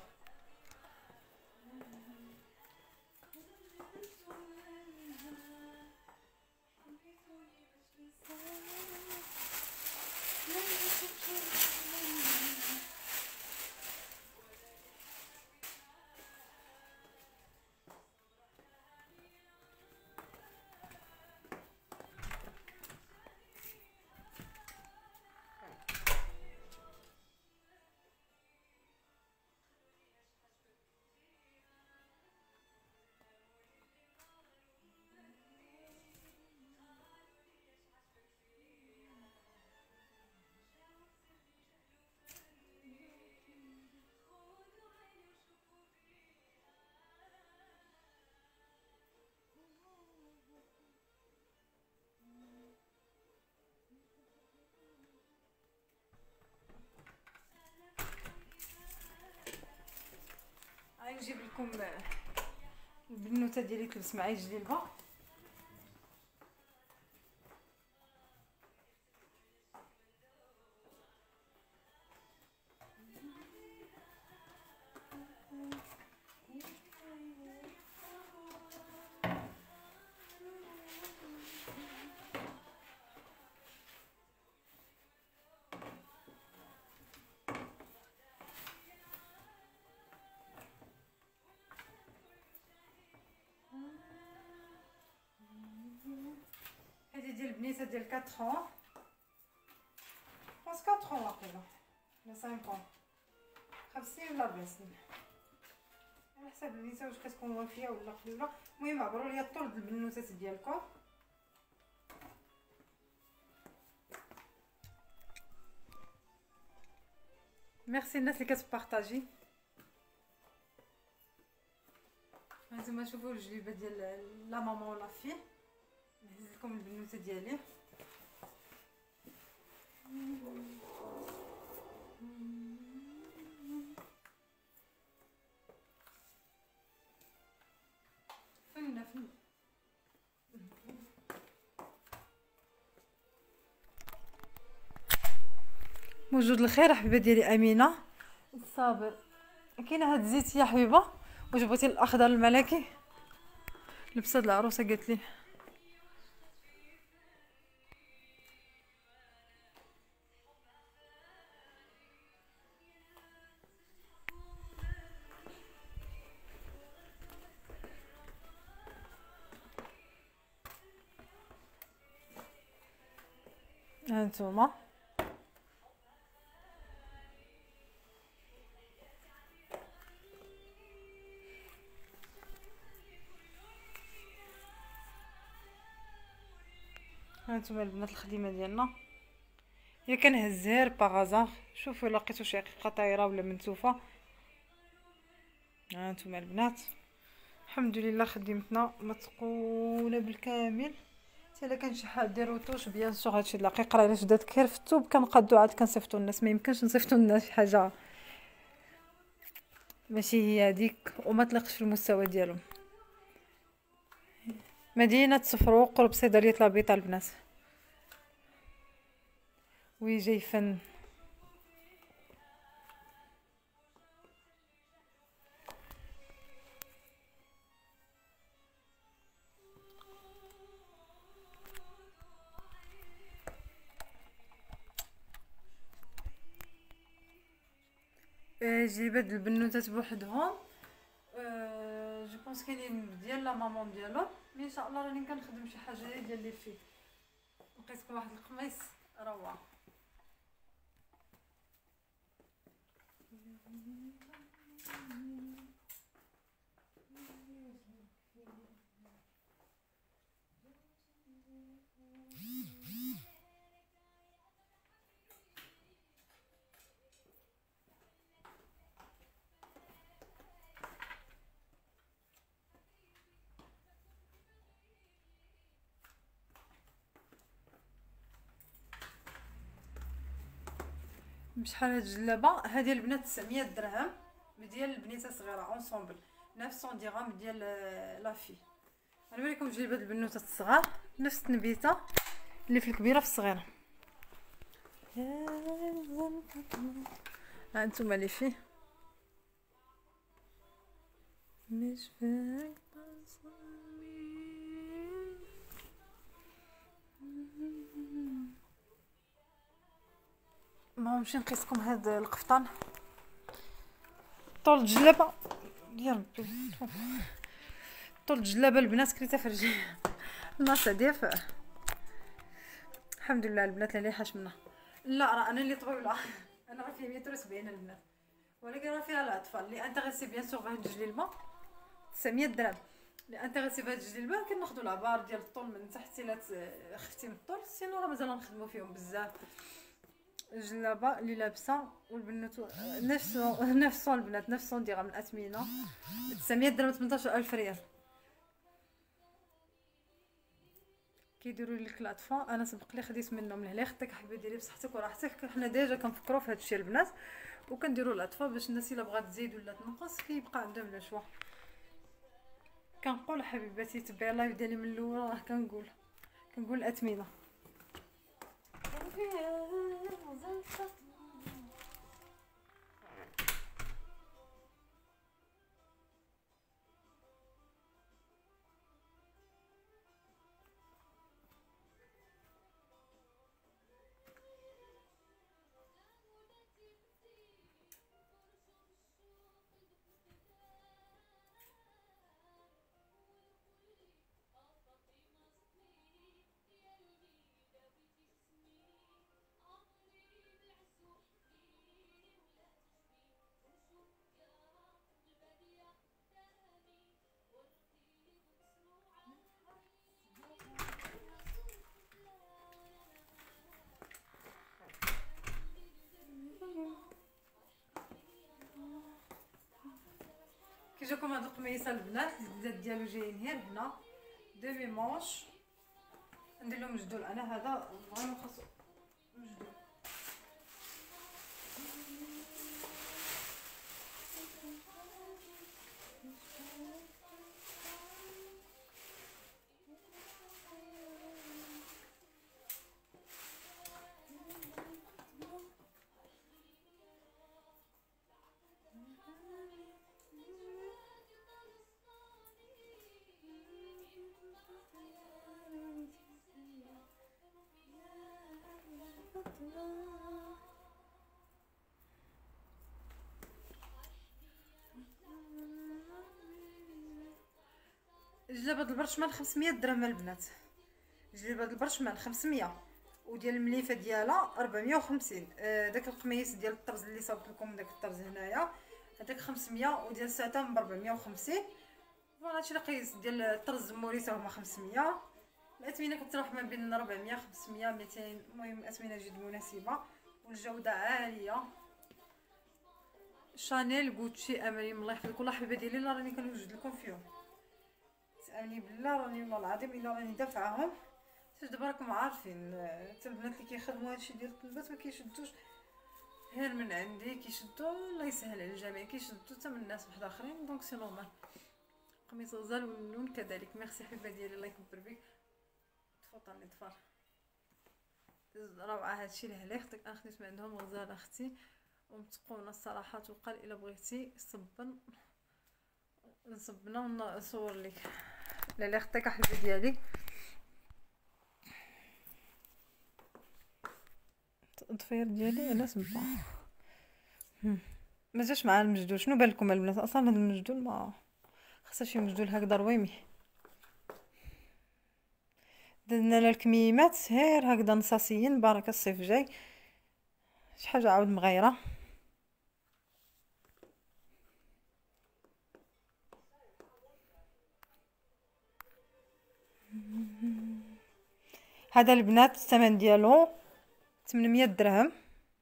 نجيب لكم البنوته ديالي تلبس معايا الجليبه. هذه ديال البنيته ديال أربعة عام، بونس أربعة عام واقيلا ولا خمسة عام، خمس سنين ولا أربع سنين على حساب البنيته واش كتكون وافيه ولا قليله. المهم عبروا لي الطول ديال البنوتات ديالكم. ميرسي الناس اللي كتبارطاجي. هانتوما شوفوا الجليبه ديال لا ماما ولا في، نهز لكم البنوته ديالي. فين فين موجود الخير حبيبه ديالي امينه الصابر. كاينه هاد الزيت يا حبيبه، واش بغيتي الاخضر الملكي؟ لبسه د العروسه قالت لي. هانتوما هانتوما البنات الخديمه ديالنا. يا كنهز غير باغازار، شوفوا لقيتو شي عقيقه طايره ولا منتوفه. هانتوما البنات الحمد لله خدمتنا متقونه بالكامل. حتى الا كان شي حد دير روتوش بيان سور هادشي دقيق راه علاش بدات كيرفتو كنقادو عاد كنصيفطو الناس. ما يمكنش نصيفطو الناس شي حاجه ماشي هي هذيك وما تلقش في المستوى ديالهم. مدينه صفروق قرب صيدليه لابيطا البنات. وي جاي فن. جيبات البنوتات بوحدهم. أه جو بونس كاينين ديال لا مامون ديالهم، مي ان شاء الله راني كنخدم شي حاجه ديال لي في. لقيتكم واحد القميص روعه. بشحال هاد الجلابه هادي البنات تسعمية درهم، ديال البنيته صغيره اونسومبل تسعمية درهم ديال لافي. انا نوريكم جلابه البنوتات الصغار نفس التنبيته اللي في الكبيره في الصغيره. ها انتم اللي فيه مش فاك ما نمشي نقيسكم هاد القفطان. طول الجلابه يا ربي، طول الجلابه البنات كريتها فرجي الناس ديف. الحمد لله البنات اللي حاشمنا. لا راه انا اللي طويله انا راه فيها متر وسبعين البنات، ولكن راه فيها الاطفال اللي انتريسي بيان سور بهاد الجليبه تسعمية درهم. اللي انتريسي بهاد الجليبه كناخذوا العبار ديال الطول من تحت الا خفتي من الطول، سينو راه مازال نخدموا فيهم بزاف. الجلابه اللي لابسه والبنات نفس نفس البنات نفس درهم الاثمنه تسعمية درهم ثمنطاش ألف ريال كيديروا لك الاطفال. انا سبق لي خديت منهم لهلا. خدك حبيبي ديري بصحتك وراحتك، حنا ديجا كنفكروا في هذا الشيء البنات، وكنديروا الاطفال باش الناس الا بغات تزيد ولا تنقص كيبقى عندهم لو شوا. كنقول حبيباتي تبعي اللايف ديالي من الاول، راه كنقول كنقول الاثمنه. كي جاكم هاد القميصه البنات الجداد ديالو جايين غير هنا دومي مونش، ندير لهم جدول. انا هذا فريمون خاصو جدول. جلابه البرشمان خمسمية درهم البنات، جلابه البرشمان خمسمية، وديال المليفه ديالها أربعمية وخمسين. آه داك القميص ديال الطرز اللي صاوبت لكم داك الطرز هنايا هذاك خمسمية، وديال الساتان ب أربعمية وخمسين. فوالا هادشي القيس ديال الطرز موريسه هما خمسمية. الاثمنه كتراوح ما بين أربعمية خمسمية ميتين، المهم اثمنه جد مناسبه والجوده عاليه. شانيل غوتشي اماني الله يحفظك والله حبيبه ديالي لا راني كنوجد لكم فيهم، تسالني بالله راني والله العظيم الا راني دافعاهم. حيت دابا راكم عارفين حتى البنات اللي كيخدموا هادشي ديال الطلبات ما كيشدوش غير من عندي، كيشدوا الله يسهل على الجميع، كيشدوا حتى من الناس واحد اخرين. دونك سي نورمال. قميص غزال واللون كذلك. ميرسي حبيبه ديالي الله يكبر بك. تفضلي ظفر روعه هادشي اللي اختك انا خديت من عندهم غزال اختي ومتقونه الصراحه. وقال الا بغيتي صبن نصبنا ونصور لك لا لا اختك حبيبه ديالي. الضفير ديالي انا سمبا ما جاش مع المجدول. شنو بالكم البنات اصلا هذا المجدول ما خاصها شي مجدول هكذا رويمي. درنا لها الكميمات غير هكذا نصاصيين بركه الصيف جاي شي حاجه عاود مغيره. هذا البنات الثمن ديالو ثمنمية درهم.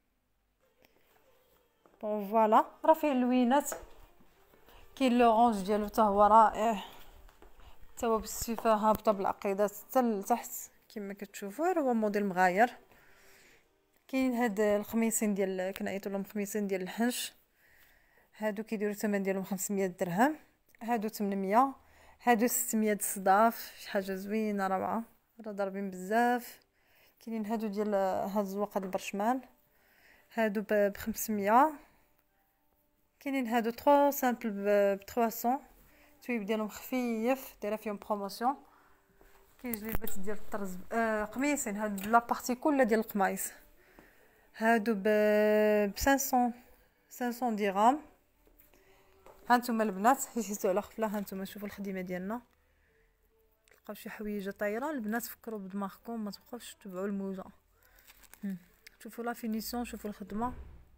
بون فوالا راه فيه اللوينات، كاين لورانج ديالو حتى هو رائع، حتى هو بالصفه هابطه بالعقيدات حتى لتحت كما كتشوفوا. هو موديل مغاير. كاين هاد القميصين ديال كنعيطوا لهم قميصين ديال الحنش، هادو كيديروا الثمن ديالهم خمسمية درهم، هادو ثمنمية، هادو ستمية الصداف. شي حاجه زوينه روعه راه ضاربين بزاف. كاينين هادو ديال هاد الزواقه البرشمان هادو ب خمسمية. كاينين هادو ترو سامبل ب ثلاثمية، التويب ديالهم خفيف دايره فيهم بروموسيون. كاين جليبات ديال الطرز آه قميصين هاد لا بارتي كلها ديال القمايص هادو ب خمسمية خمسمية درهم. هانتوما البنات حيتو على خفله، هانتوما شوفوا الخدمه ديالنا. تلقاو شي حويجه طايره البنات فكروا بدماغكم ما تبقاوش تتبعوا الموجه. شوفوا لا فينيسيون، شوفوا الخدمه.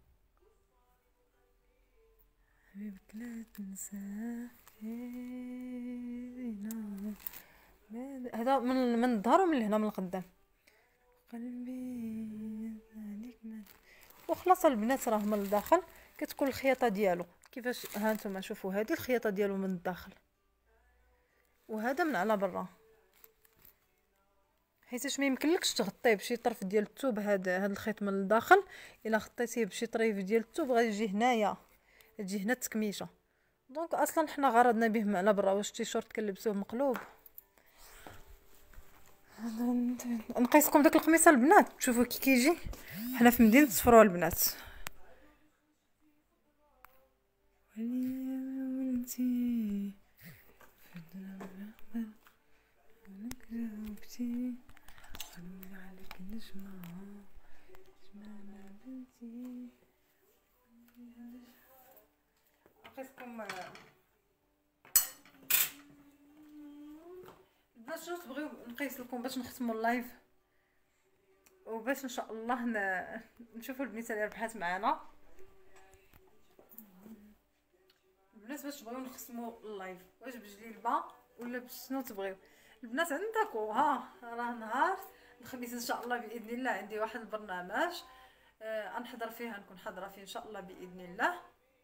حبيبك لا تنسى هذا من من الظهر ومن لهنا من القدام. قلبي ذلك ما وخلاص البنات راه من الداخل كتكون الخياطه ديالو كيفاش. ها انتم شوفوا هذه الخياطه ديالو من الداخل وهذا من على برا. حيتاش ما يمكنلكش تغطيه بشي طرف ديال الثوب. هذا هذا الخيط من الداخل الا غطيتيه بشي طريف ديال الثوب غادي يجي هنايا، تجي هنا التكميشه. دونك اصلا حنا غرضنا به معنا برا، واش التيشيرت كنلبسوه مقلوب. نقيسكم داك القميصه البنات تشوفوا كي كيجي. حنا في مدينه صفروا البنات. نقيسكم باش تبغيو نقيس لكم باش نختموا اللايف، وباش ان شاء الله ن... نشوفوا البنيته اللي ربحات معنا. البنات باش تبغيو نختموا اللايف واش بجليبه ولا بشنو تبغيو البنات عندكم؟ ها راه نهار الخميس ان شاء الله باذن الله عندي واحد البرنامج آه غنحضر فيه، غنكون حاضره فيه ان شاء الله باذن الله.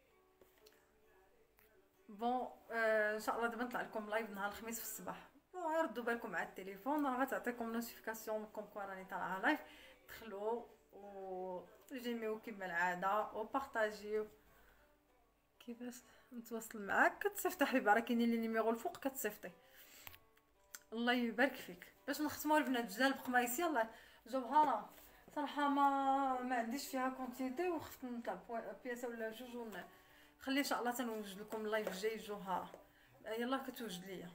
بون آه ان شاء الله دابا نطلع لكم لايف نهار الخميس في الصباح. بون ردوا بالكم على التليفون راه غتعطيكم نوتيفيكاسيون كوم كوا راني طالعه لايف. دخلوا و جيميو كما العاده وبارطاجيو. كيفاش نتواصل معاك؟ كتصيفطي حبيبه، راه كاينين لي نيميرو الفوق كتصيفطي. الله يبارك فيك. باش نختموا البنات جدال بقمايس يلاه جوهره صراحه ما ما عنديش فيها كونتيتي، وخفت نطلع بياسه ولا جوج ون خلي ان شاء الله تنوجد لكم اللايف الجاي جوهره. يلاه كتوجد ليا.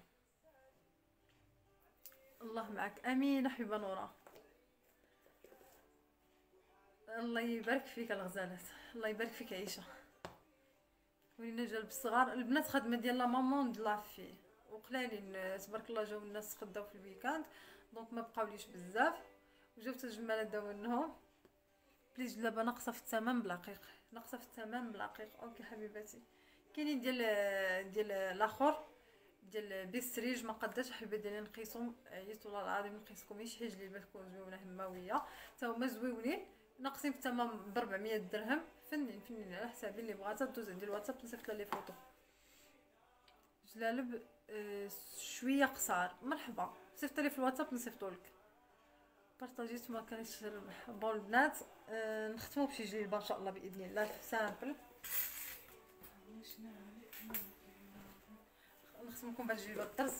الله معك. امين حبيبه نوره. الله يبارك فيك الغزالات. الله يبارك فيك عيشه. ولينا جالب الصغار البنات خدمه ديال لا مامون د لافي وقلالين تبارك الله. جاو الناس تقداو في الويكاند دونك ما بقاوليش بزاف، وجاو حتى الجمالات داولنهم. بليز دابا ناقصه في الثمن بلاقيق، ناقصه في الثمن بلاقيق. اوكي حبيباتي. كاينين ديال ديال الاخر ديال بيستريج ما قداش حبيبه ديالي نقيسهم. عييت والله العظيم نقيسكم شي حاجه اللي تكون زوينه هماويه حتى هما زويونين ناقصين في الثمن ب أربعمية درهم. فنين فنين على حسابي. اللي بغاتها دوز عندي الواتساب نصيفط لها لي فوطو. جلالب آه شويه قصار مرحبا صيفط لي في الواتساب نصيفطولك. بارطاجيت ما كانش ربح. بون البنات آه نختموا بشي جلبه ان شاء الله باذن الله سامبل. نختم لكم بهاد الجلبه الطرز.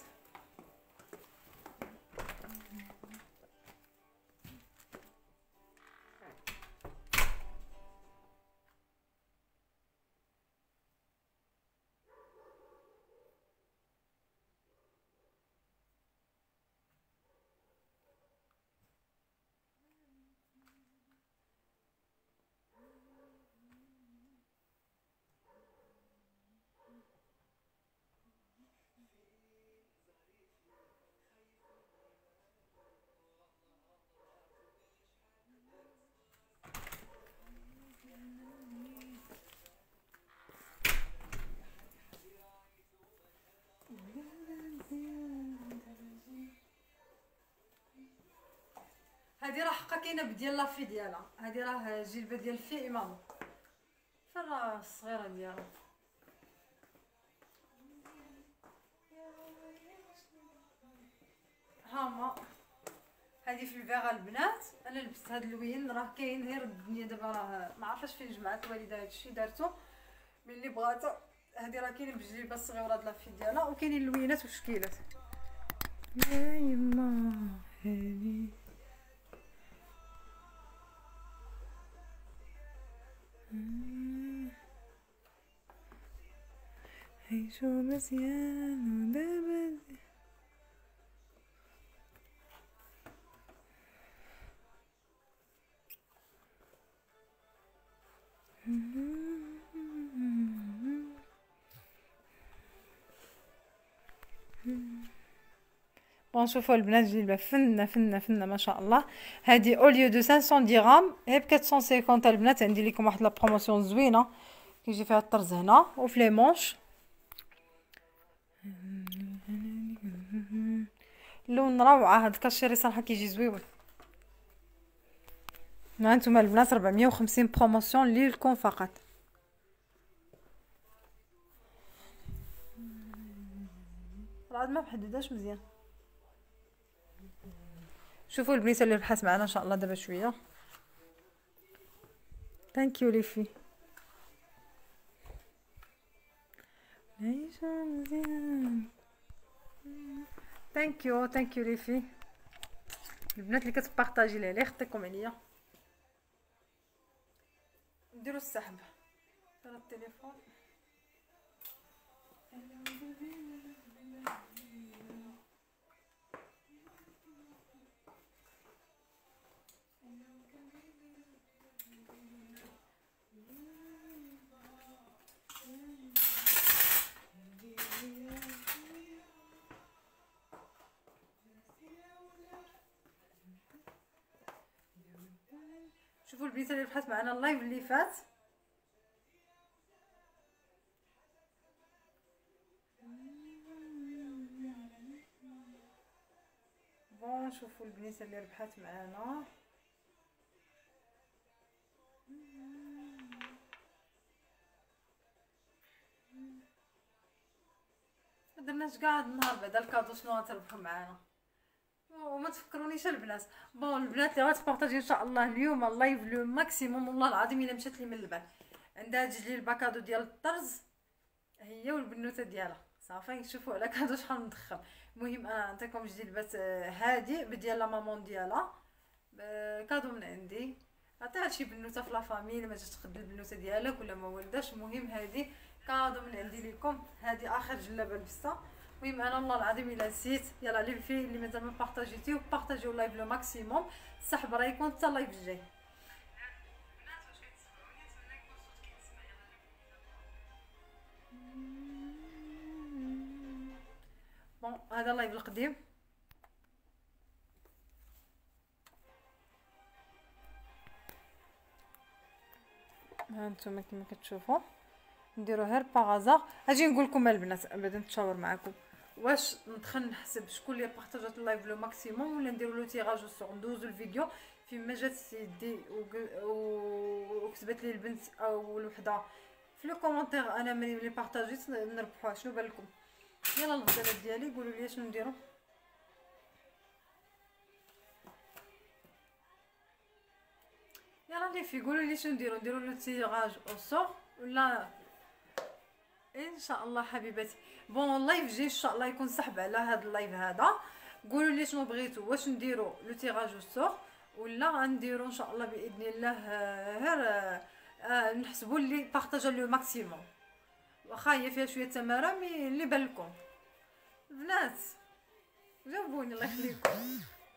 هادي راه حقا كاينه بديال لافي ديالها. هادي راه جلبه ديال في امام فين راه الصغيره ديالها. هاهما هادي في الفيغا البنات. انا لبست هاد اللوين راه كاين غير الدنيا دابا راه ما عرفتش فين جمعت الوالده هادشي دارتو من اللي بغاتو. هادي راه كاينين بجليبه الصغيره د لافي ديالها وكاينين اللوينات وشكيلات. يا يما هادي عيشو مزيان ودابا بون شوفوا البنات جلبه فنه فنه فنه ما شاء الله. هذه اوليو دو خمسمية درهم هي ب أربعمية وخمسين. البنات عندي لكم واحد لا بروموسيون زوينه كيجي فيها الطرز هنا وفي لي مونش. اللون روعه. هاد الكاشيري صراحه كيجي زويون. هانتوما البنات أربعمية وخمسين بروموسيون ليكم فقط. راه ما محدداش مزيان. شوفوا البنيته اللي ربحات معنا ان شاء الله دابا شويه. ثانك يو ليفي. عيشة مزيان. ثانك يو ثانك يو ليفي. البنات اللي كتبارطاجي لي عليه خطيكم عليا. نديرو السحب على التليفون. شوفوا البنيته اللي ربحات معنا اللايف اللي فات. بون شوفوا البنيته اللي ربحات معنا. مدرناش كاع هاد النهار بعدا الكادو شنو غتربحوا معانا، وما تفكرونيش البنات. بون البنات اللي غتبارطاجي ان شاء الله اليوم اللايف لو ماكسيموم، والله العظيم الا مشات لي من البال. عندها تجي لي الباكادو ديال الطرز هي والبنوته ديالها، صافي شوفوا على كادو شحال مضخم. المهم انا نعطيكم جلبات هادي بديال لا مامون ديالها، كادو من عندي، عطيها لشي بنوته في لا فامي اللي ما جاتش تخدم البنوته ديالك ولا ما والداش. المهم هادي كادو من عندي ليكم، هادي اخر جلابه لبستها. المهم انا والله العظيم الا نسيت، يلا اللي في اللي مازال ما بارطاجيتيو بارطاجيو اللايف لو ماكسيموم. السحب راه يكون حتى اللايف الجاي. بون هذا اللايف القديم. ها نتوما كما كتشوفوا نديرو غير باغازار. اجي نقول لكم البنات ابدا نتشاور معكم، واش ندخل نحسب شكون اللي بارطاجات اللايف لو ماكسيموم ولا نديرو لو تيراج سور ندوزو الفيديو فين ما جات يدي وكتبت لي البنت او الوحده في لو كومونتير انا ملي بارطاجيت نربحوها. شنو بالكم؟ يلا الغزالات ديالي قولوا لي شنو نديرو. يلا لي في قولوا لي شنو نديرو، نديرو لو تيراج او سور ولا ان شاء الله حبيباتي. بون اللايف جاي ان شاء الله يكون سحب على هذا اللايف هذا. قولوا لي شنو بغيتو، واش نديرو لو تيراج او سور ولا غنديرو ان شاء الله باذن الله غير آه نحسبوا اللي بارطاجا لو ماكسيموم. واخا هي فيها شويه تماره مي اللي بالكم البنات جاوبوني الله يخليكم.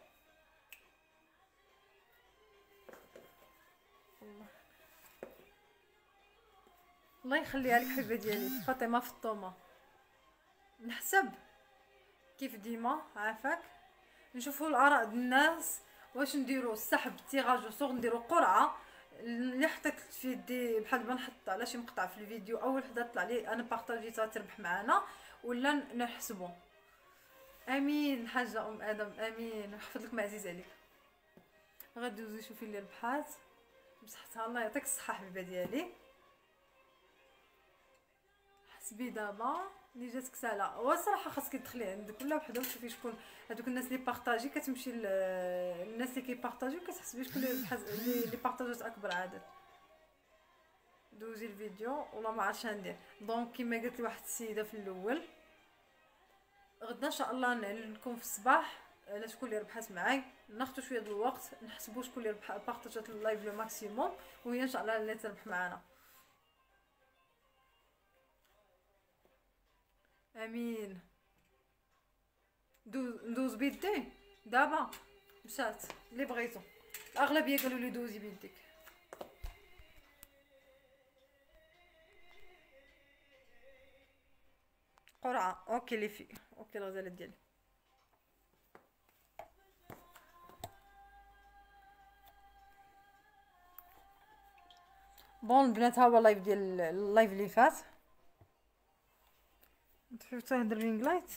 الله يخليها لك حبيبه ديالي فاطمه فطومه. نحسب كيف ديما عافاك، نشوفوا الاراء ديال الناس. واش نديروا السحب تيراج وصور نديروا قرعه اللي حطيت في يدي بحال ما نحط على شي مقطع في الفيديو اول وحده طلع لي انا بارطاجيتها تربح معنا ولا نحسبوا. امين حاجه ام ادم امين يحفظ لك معزيز عليك. غدوزي شوفي اللي ربحات بصحتها الله يعطيك الصحه حبيبه ديالي. حسبي دابا اللي جاتك سالا هو صراحه خاصك تدخلي عندك ولا وحده وتشوفي شكون هذوك الناس اللي بارطاجي، كتمشي للناس اللي كيبارطاجيو كتحسبي شكون اللي اللي بارطاجات اكبر عدد. دوزي الفيديو والله ما عرفتش ندير. دونك كما قالت لي واحد السيده في الاول غدا ان شاء الله نعلن لكم في الصباح على شكون اللي ربحات معايا، ناخذ شويه د الوقت نحسبوا شكون اللي ربح بارطاجات اللايف لو ماكسيموم وهي ان شاء الله اللي تربح معنا. امين. دوز ندوز بيدي دابا مشات اللي بغيتو، الاغلبيه قالوا لي دوزي بيديك. قرعه اوكي لي في اوكي الغزالات ديالي. بون البنات ها هو اللايف ديال اللايف اللي فات. شفتو هاد الرينغ لايت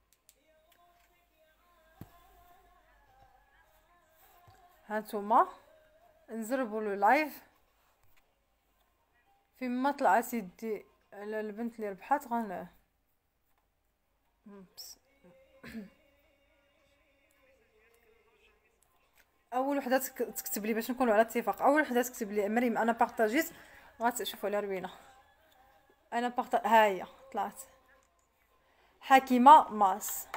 هانتوما نزربوا له لايف فيما طلعت يدي على البنت اللي ربحات غن اول وحده تكتب لي باش نكونوا على اتفاق. اول وحده تكتب لي مريم انا بارطاجيت، غتشوفوا على روينه. انا بارطا ها هي طلعت حكيمه ماس.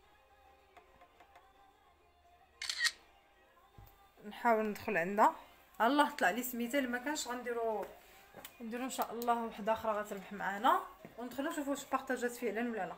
نحاول ندخل عندها. الله طلع لي سميتها. اللي ما كانش غنديروا نديروا ان شاء الله وحده اخرى غتربح معانا وندخلوا نشوفوا واش بارطاجات فعلا ولا لا.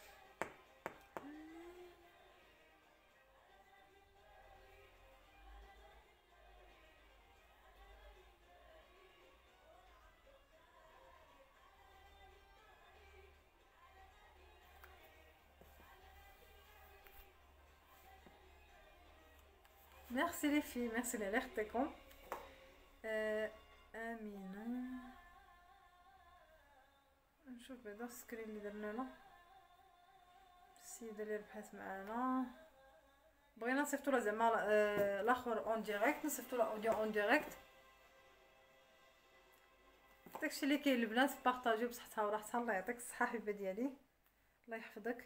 ميرسي لي في ميرسي على اختكم. آه امينه نشوف بعدا السكرين اللي درنا له. السيده اللي ربحات معانا بغينا نصيفطوا لها زعما آه الاخر اون ديريكت، نصيفطوا لها اوديو اون ديريكت. داكشي اللي كاين البنات بارطاجيو بصحتها وراحتها. الله يعطيك الصحه حبيبه ديالي، الله يحفظك.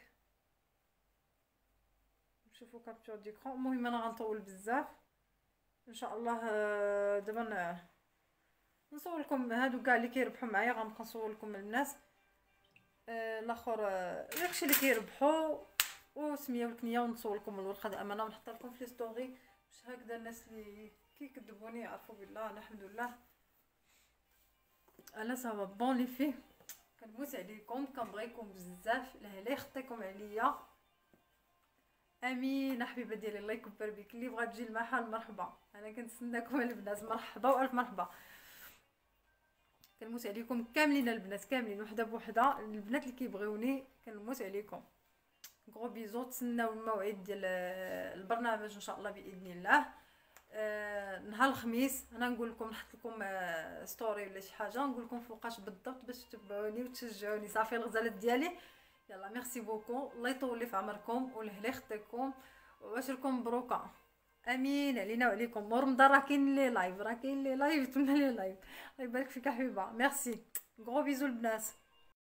نشوفوا كابتور ديكرون. المهم انا غنطول بزاف ان شاء الله. دابا نصور لكم هادو كاع اللي كيربحوا معايا، غنبقى نصور لكم الناس الاخر داكشي اللي كيربحوا وسميه والكنيه، ونصور لكم الورقه ديال امانه ونحط لكم في ستوري باش هكذا الناس اللي كيكذبوني يعرفوا بالله. الحمد لله انا صافا بون لي فيه. كنبوس عليكم كنبغيكم بزاف. الله يخطيكم عليا. امين حبيبه ديالي الله يكبر بك. اللي بغات تجي المحل مرحبا، انا كنتسناكم البنات. مرحبا والف مرحبا. كنموت عليكم كاملين البنات كاملين وحده بوحده. البنات اللي كيبغيوني كنموت عليكم. غرو بيزو. تسناو الموعد ديال البرنامج ان شاء الله باذن الله. أه نهار الخميس انا نقول لكم نحط لكم أه ستوري ولا شي حاجه نقول لكم فوقاش بالضبط باش تتبعوني وتشجعوني. صافي الغزالات ديالي يلا ميرسي بوكو. الله يطول لي في عمركم والهلا يخطيكم وبشركم مبروكه. امين علينا وعليكم. ورمضان راه كاين لي لايف راه كاين لي لايف تما لي لايف. الله يبارك فيك حبيبه. ميرسي غرو بيزو البنات.